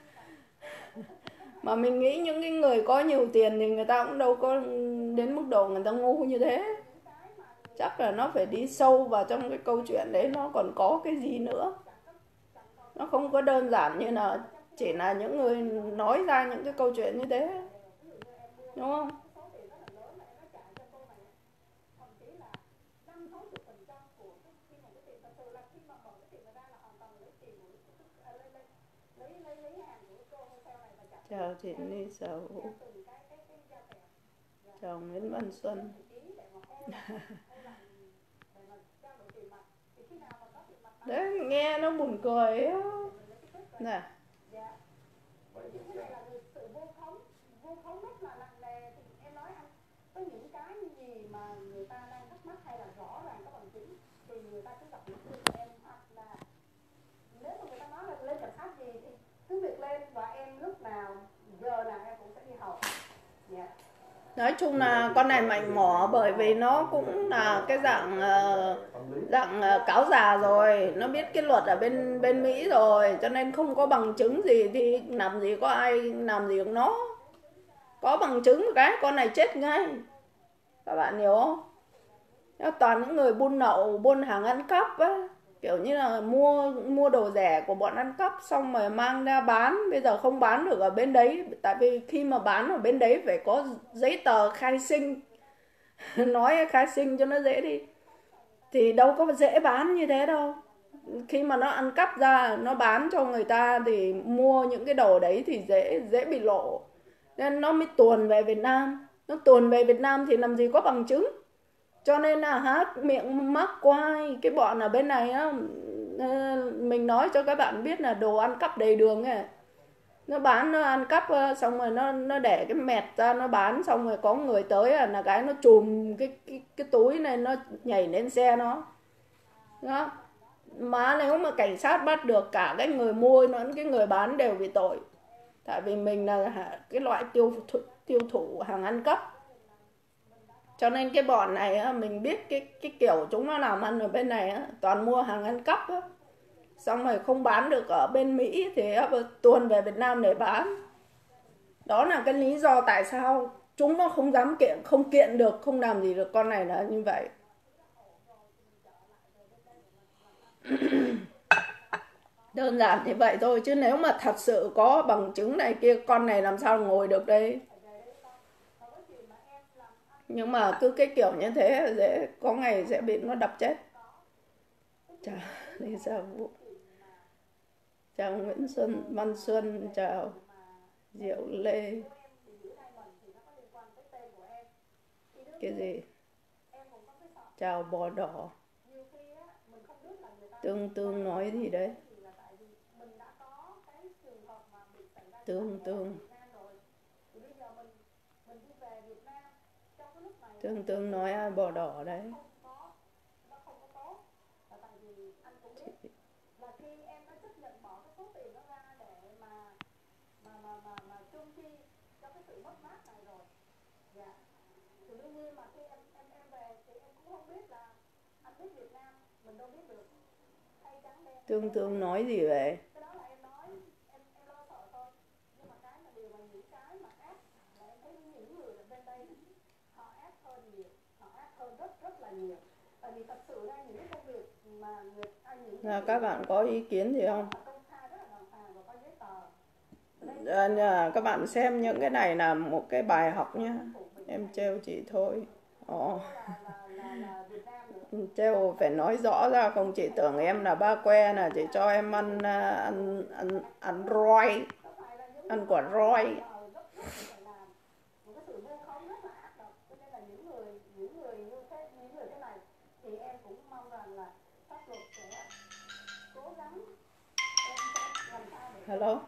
mà mình nghĩ những cái người có nhiều tiền thì người ta cũng đâu có đến mức độ người ta ngu như thế. Chắc là nó phải đi sâu vào trong cái câu chuyện đấy, nó còn có cái gì nữa. Nó không có đơn giản như là chỉ là những người nói ra những cái câu chuyện như thế, đúng không? Chào chị Lisa Vũ. Chào Nguyễn Văn Xuân. Đấy, nghe nó buồn cười á. Nè. Có những cái gì mà người ta đang thắc mắc hay là rõ ràng có bằng chứng thì người ta cứ gặp luật sư của em, hoặc là nếu mà người ta nói là lên cảnh sát gì thì cứ việc lên và em lúc nào giờ nào em cũng sẽ đi học. Yeah. Nói chung là con này mạnh mỏ, bởi vì nó cũng là cái dạng dạng cáo già rồi, nó biết cái luật ở bên bên Mỹ rồi, cho nên không có bằng chứng gì thì làm gì có ai làm gì được nó. Có bằng chứng một cái con này chết ngay. Các bạn hiểu không? Nó toàn những người buôn lậu, buôn hàng ăn cắp á, kiểu như là mua mua đồ rẻ của bọn ăn cắp xong rồi mang ra bán. Bây giờ không bán được ở bên đấy, tại vì khi mà bán ở bên đấy phải có giấy tờ khai sinh nói khai sinh cho nó dễ đi, thì đâu có dễ bán như thế đâu. Khi mà nó ăn cắp ra nó bán cho người ta thì mua những cái đồ đấy thì dễ dễ bị lộ, nên nó mới tuồn về Việt Nam. Nó tuồn về Việt Nam thì làm gì có bằng chứng. Cho nên là hát miệng mắc quay. Cái bọn ở bên này á, mình nói cho các bạn biết là đồ ăn cắp đầy đường ấy. Nó bán, nó ăn cắp xong rồi nó nó để cái mẹt ra nó bán, xong rồi có người tới là cái nó chùm cái cái cái túi này, nó nhảy lên xe nó. Đó. Mà nếu mà cảnh sát bắt được cả cái người mua lẫn cái người bán đều bị tội. Tại vì mình là cái loại tiêu thụ, tiêu thụ hàng ăn cắp. Cho nên cái bọn này á, mình biết cái cái kiểu chúng nó làm ăn ở bên này á, toàn mua hàng ăn cắp á. Xong rồi không bán được ở bên Mỹ thì tuồn về Việt Nam để bán. Đó là cái lý do tại sao chúng nó không dám kiện, không kiện được, không làm gì được con này là như vậy. Đơn giản như vậy thôi, chứ nếu mà thật sự có bằng chứng này kia, con này làm sao ngồi được đây. Nhưng mà cứ cái kiểu như thế dễ có ngày sẽ bị nó đập chết. Chào Lisa Vũ. Chào Nguyễn Xuân Văn Xuân. Chào Diệu Lê. Cái gì? Chào Bò Đỏ. Tương Tương nói gì đấy? Tương Tương Tương Tương nói ai Bò Đỏ đấy? cái sự mất mát này rồi. Dạ. Thì đương nhiên mà khi em em em về thì em cũng không biết là anh biết Việt Nam, mình đâu biết được hay trắng đen. Tương Tương nói gì vậy? Cái đó là em nói, em em lo sợ thôi. Nhưng mà cái mà điều mà những cái mà ác là em thấy những người ở bên đây họ ác hơn nhiều, họ ác hơn rất rất là nhiều. Tại vì thật sự ra những cái công việc mà người anh những Là các bạn có ý kiến gì không? công khai rất là đàng hoàng và có giấy tờ. À, nhà, các bạn xem những cái này là một cái bài học nhá. Em trêu chị thôi. Ồ. Trêu phải nói rõ ra, không chị tưởng em là ba que là chị cho em ăn ăn ăn ăn roi, ăn quả roi. Hello.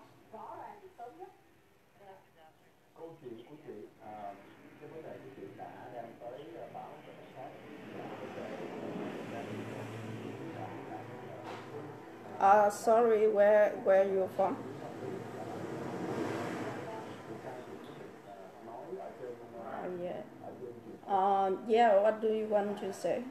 Câu chuyện của chị, à, cái vấn đề của chị đã đem tới báo cho cảnh sát. Uh, sorry, where where you from? Uh, yeah. Uh, yeah. What do you want to say?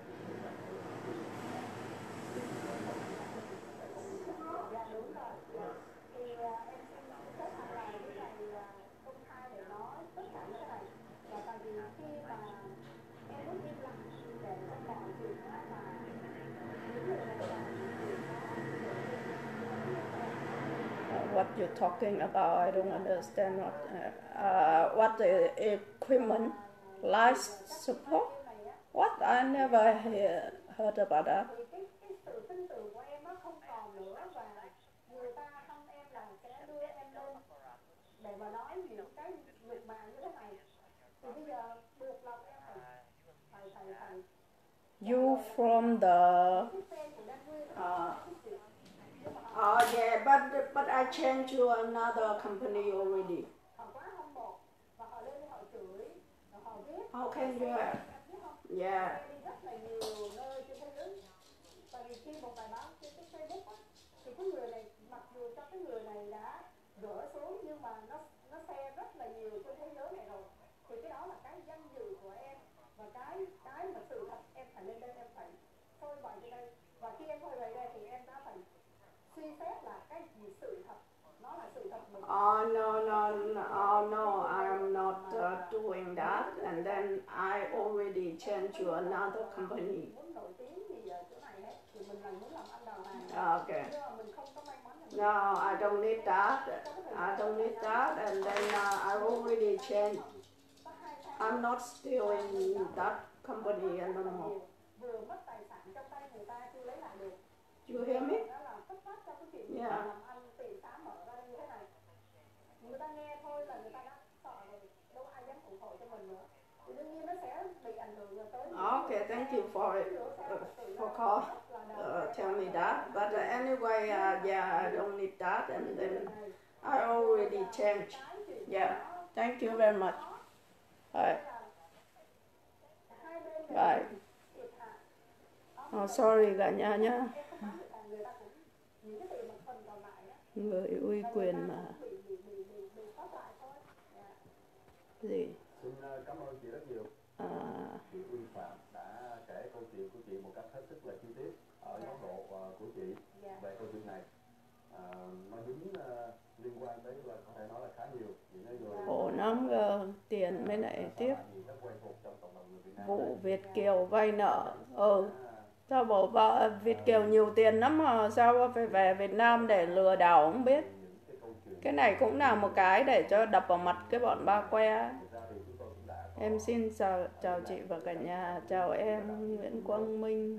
What you're talking about, I don't understand what uh, uh, what the equipment, life support. What? I never hear, heard about that. You from the uh, oh yeah, but but I changed to another company already. How can you have? Yeah. Oh no no no oh, no! I'm not uh, doing that, and then I already changed to another company. Okay. No, I don't need that. I don't need that, and then uh, I already changed. I'm not still in that company anymore. You hear me? Yeah. Okay, thank you for it, uh, for call, uh, tell me that. But uh, anyway, uh, yeah, I don't need that, and then I already changed. Yeah, thank you very much. Bye. Bye. Oh, sorry cả nhà nhá. Người uy quyền mà. Gì? Xin cảm ơn chị rất nhiều. À... Chị Uy Phạm đã kể câu chuyện của chị một cách hết sức là chi tiết ở góc độ uh, của chị về câu chuyện này. À, nó dính uh, liên quan tới là có thể nói là khá nhiều những người khổ lắm cơ, tiền mới lại tiếp vụ Việt kiều vay nợ. Ừ, sao bảo vợ Việt kiều nhiều tiền lắm mà sao phải về Việt Nam để lừa đảo không biết. Cái này cũng là một cái để cho đập vào mặt cái bọn ba que. Em xin chào, chào chị và cả nhà. Chào em Nguyễn Quang Minh.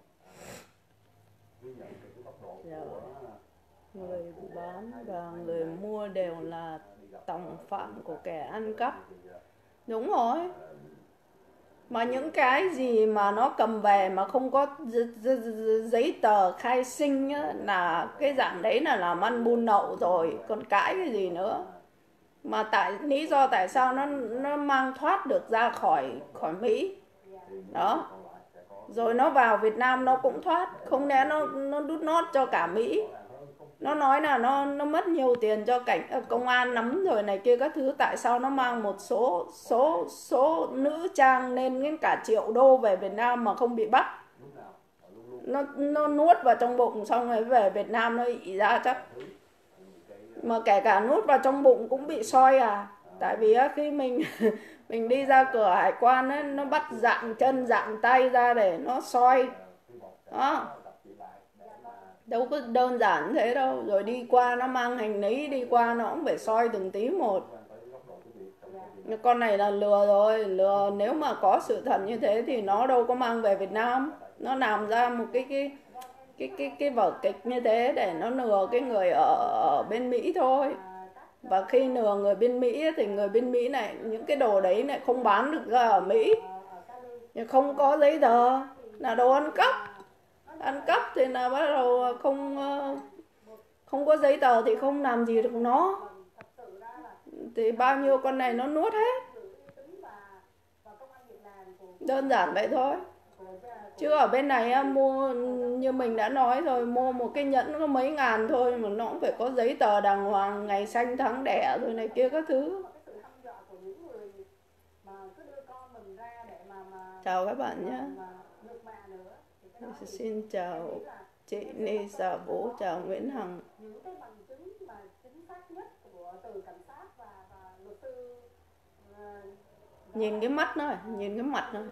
Rồi. Người bán và người mua đều là tòng phạm của kẻ ăn cắp. Đúng rồi. Mà những cái gì mà nó cầm về mà không có giấy tờ khai sinh á, là cái dạng đấy là làm ăn buôn lậu rồi, còn cãi cái gì nữa. Mà tại lý do tại sao nó nó mang thoát được ra khỏi khỏi Mỹ đó, rồi nó vào Việt Nam nó cũng thoát, không lẽ nó nó đút nót cho cả Mỹ. nó nói là nó nó mất nhiều tiền cho cảnh công an nắm rồi này kia các thứ, tại sao nó mang một số số số nữ trang lên đến cả triệu đô về Việt Nam mà không bị bắt. Nó nó nuốt vào trong bụng xong rồi về Việt Nam nó ị ra chắc. Mà kể cả nuốt vào trong bụng cũng bị soi à. Tại vì khi mình mình đi ra cửa hải quan ấy, nó bắt dạng chân dạng tay ra để nó soi. Đó. Đâu có đơn giản thế đâu. Rồi đi qua nó mang hành lý đi qua nó cũng phải soi từng tí một. Con này là lừa rồi. Lừa nếu mà có sự thật như thế thì nó đâu có mang về Việt Nam. Nó làm ra một cái cái cái cái cái vở kịch như thế để nó lừa cái người ở, ở bên Mỹ thôi. Và khi lừa người bên Mỹ thì người bên Mỹ này những cái đồ đấy này không bán được ra ở Mỹ, không có giấy tờ, là đồ ăn cắp. Ăn cắp thì là bắt đầu không không có giấy tờ thì không làm gì được nó, thì bao nhiêu con này nó nuốt hết. Đơn giản vậy thôi. Chứ ở bên này mua như mình đã nói rồi, mua một cái nhẫn có mấy ngàn thôi mà nó cũng phải có giấy tờ đàng hoàng, ngày sanh tháng đẻ rồi này kia các thứ. Chào các bạn nhé. Xin chào chị Lisa Vũ, chào Nguyễn Hằng. Nhìn cái mắt nó, nhìn cái mặt nó.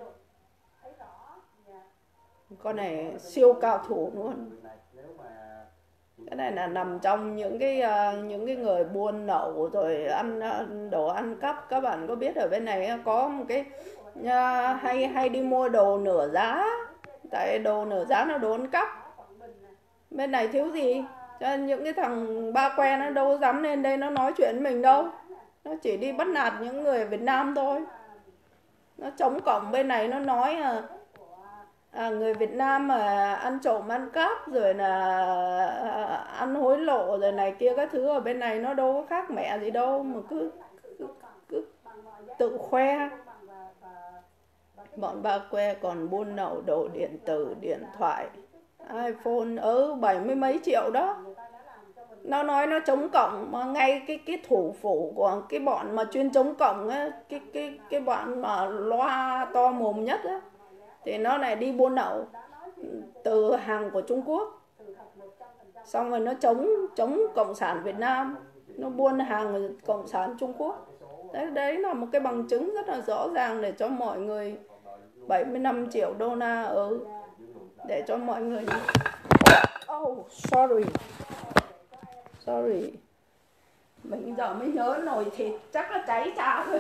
Con này siêu cao thủ luôn. Cái này là nằm trong những cái những cái người buôn lậu rồi ăn đồ ăn cắp. Các bạn có biết ở bên này có một cái hay hay đi mua đồ nửa giá. Tại đồ nửa giá là đồ ăn cắp. Bên này thiếu gì. Cho những cái thằng ba que nó đâu dám lên đây nó nói chuyện với mình đâu. Nó chỉ đi bắt nạt những người Việt Nam thôi. Nó chống cổng bên này nó nói à, à, người Việt Nam mà ăn trộm ăn cắp rồi là à, ăn hối lộ rồi này kia các thứ ở bên này nó đâu có khác mẹ gì đâu mà cứ, cứ, cứ tự khoe. Bọn ba que còn buôn lậu đồ điện tử, điện thoại, iPhone ở bảy mươi mấy triệu đó. Nó nói nó chống cộng mà ngay cái cái thủ phủ của cái bọn mà chuyên chống cộng ấy, cái cái cái bọn mà loa to mồm nhất á, thì nó lại đi buôn lậu từ hàng của Trung Quốc. Xong rồi nó chống chống cộng sản Việt Nam, nó buôn hàng cộng sản Trung Quốc. Đấy, đấy là một cái bằng chứng rất là rõ ràng để cho mọi người. Bảy mươi lăm triệu đô la ở để cho mọi người. Oh, sorry. Sorry. Mình giờ mới nhớ nồi thịt chắc là cháy chả rồi.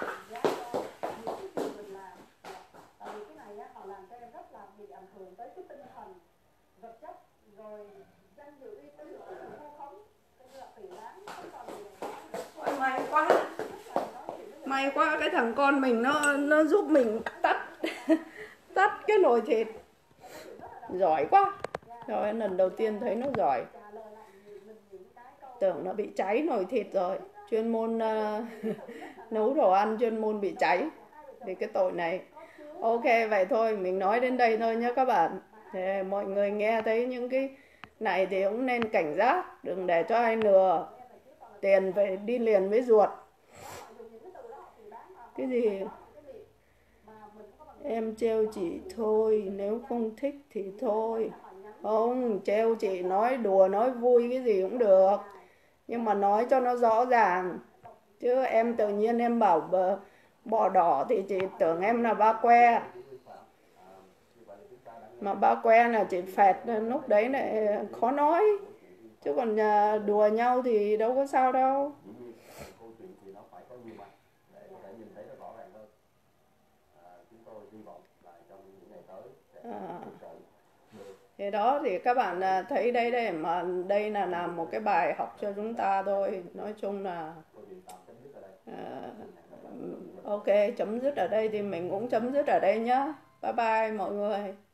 May quá. May quá cái thằng con mình nó nó giúp mình tắt tắt cái nồi thịt. Giỏi quá. Rồi lần đầu tiên thấy nó giỏi. Tưởng nó bị cháy nồi thịt rồi. Chuyên môn uh, nấu đồ ăn chuyên môn bị cháy. Thì cái tội này. Ok vậy thôi, mình nói đến đây thôi nhé các bạn. Để mọi người nghe thấy những cái này thì cũng nên cảnh giác, đừng để cho ai lừa. Tiền phải đi liền với ruột. Cái gì? Em trêu chị thôi, nếu không thích thì thôi. Không, trêu chị nói đùa nói vui cái gì cũng được. Nhưng mà nói cho nó rõ ràng. Chứ em tự nhiên em bảo bò đỏ thì chị tưởng em là ba que. Mà ba que là chị phẹt lúc đấy lại khó nói. Chứ còn đùa nhau thì đâu có sao đâu. À. Thế đó thì các bạn thấy đây đây mà đây là làm một cái bài học cho chúng ta thôi. Nói chung là à, ok, chấm dứt ở đây thì mình cũng chấm dứt ở đây nhá. Bye bye mọi người.